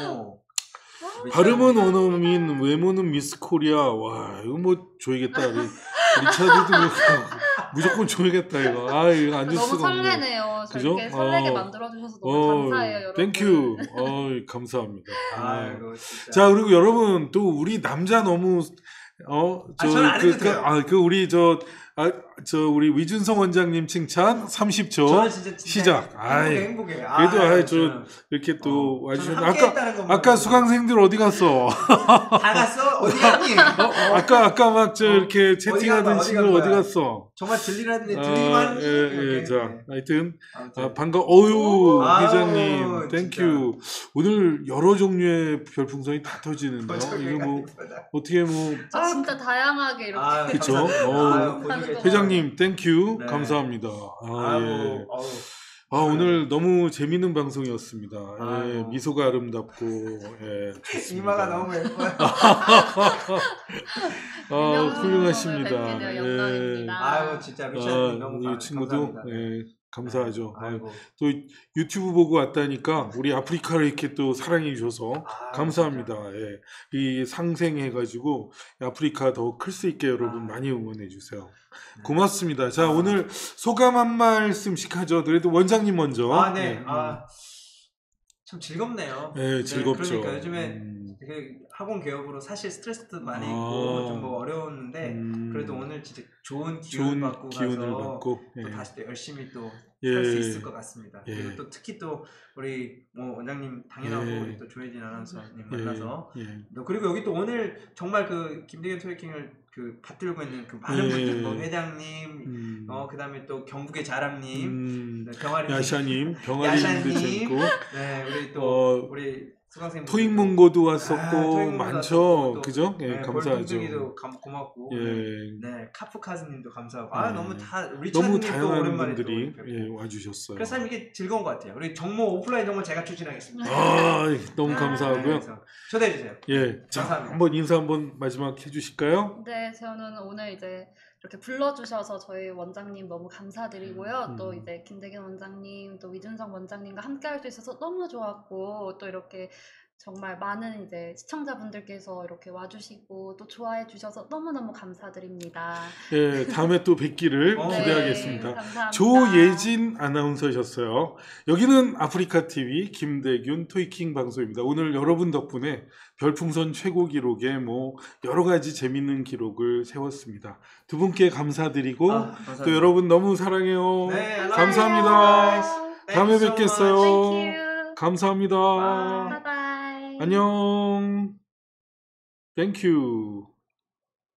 발음은 원어민, 외모는 미스 코리아. 와, 이거 뭐 줘야겠다. 리차드도 무조건 줘야겠다 이거. 이거 안 줄 너무 수가 없네. 설레네요. 그죠? 이렇게 설레게 만들어주셔서 너무 감사해요, 여러분. 땡큐. 감사합니다. 아이고 진짜. 자, 그리고 여러분 또 우리 남자 너무 저는 안 해도 돼요. 우리 우리 위준성 원장님 칭찬 30초 저는 진짜 시작. 행복해. 그래도 저는 이렇게 또 와주셨는데 함께 했다는 것만 아까 수강생들 어디 갔어? 다 갔어? 어디 갔니? 아까 막 이렇게 어디 채팅하던 간 친구 거야? 어디 갔어? 정말 들리라는데 들리기만 하니? 예. 자, 네. 하여튼 아무튼. 어유 아유, 회장님, 땡큐. 오늘 여러 종류의 별풍선이 다 터지는데요. 이거 뭐 어떻게 뭐 진짜 다양하게 이렇게. 그쵸? 감사합니다. 회장님, 땡큐. 네. 감사합니다. 예. 아우. 오늘 너무 재밌는 방송이었습니다. 예, 아이고. 미소가 아름답고, 예, 좋습니다. 이마가 너무 예뻐요. 훌륭하십니다. 뵙게 되어 영광입니다. 아유 진짜 미션님 너무 이 친구도, 감사합니다. 예, 감사하죠. 아이고. 또 유튜브 보고 왔다니까 우리 아프리카를 이렇게 또 사랑해 주셔서 감사합니다. 예. 이 상생해가지고 아프리카 더 클 수 있게 여러분 많이 응원해 주세요. 네. 고맙습니다. 자, 오늘 소감 한 말씀씩 하죠. 그래도 원장님 먼저. 네. 예, 참 즐겁네요. 네, 즐겁죠. 그러니까 요즘에 되게 학원 개업으로 사실 스트레스도 많이 있고 좀 뭐 어려웠는데 그래도 오늘 진짜 좋은 기운을 받고 가서 또 예. 다시 또 열심히 또 예. 살 수 있을 것 같습니다. 예. 그리고 또 특히 또 우리 뭐 원장님 당연하고 예. 우리 또 조혜진 아나운서님 만나서 예. 또 그리고 여기 또 오늘 정말 그 김대균 토익킹을 그 받들고 있는 그 많은 예. 분들 뭐 회장님 그다음에 또 경북의 자람님 병아리 야샤님, 병아리님도 야샤님. 있고, 네 우리 또 우리 수강생 토익문고도 왔었고 토익문고도 많죠, 왔었고, 그죠? 예, 네, 감사하죠. 볼품들기도 고맙고 예, 네 카프카스님도 감사하고 예. 너무 다 너무 리차드님도 다양한 오랜만에 분들이 또 뵙고. 예, 와주셨어요. 그래서 참 이게 즐거운 것 같아요. 우리 정모 오프라인 정모 제가 추진하겠습니다. 너무 네, 감사하고요. 그래서 초대해 주세요. 예, 자, 감사합니다. 한번 인사 한번 마지막 해주실까요? 네, 저는 오늘 이제 이렇게 불러주셔서 저희 원장님 너무 감사드리고요. 또 이제 김대균 원장님, 또 위준성 원장님과 함께 할 수 있어서 너무 좋았고, 또 이렇게 정말 많은 이제 시청자분들께서 이렇게 와주시고 또 좋아해 주셔서 너무너무 감사드립니다. 예, 다음에 또 뵙기를 네, 기대하겠습니다. 감사합니다. 조예진 아나운서셨어요. 여기는 아프리카 TV 김대균 토이킹 방송입니다. 오늘 여러분 덕분에 별풍선 최고 기록에 뭐 여러 가지 재밌는 기록을 세웠습니다. 두 분께 감사드리고 감사합니다. 또 여러분 너무 사랑해요. 네, 감사합니다. Thank 다음에 you so 뵙겠어요. much. Thank you. 감사합니다. Bye. Bye bye. 안녕. 땡큐.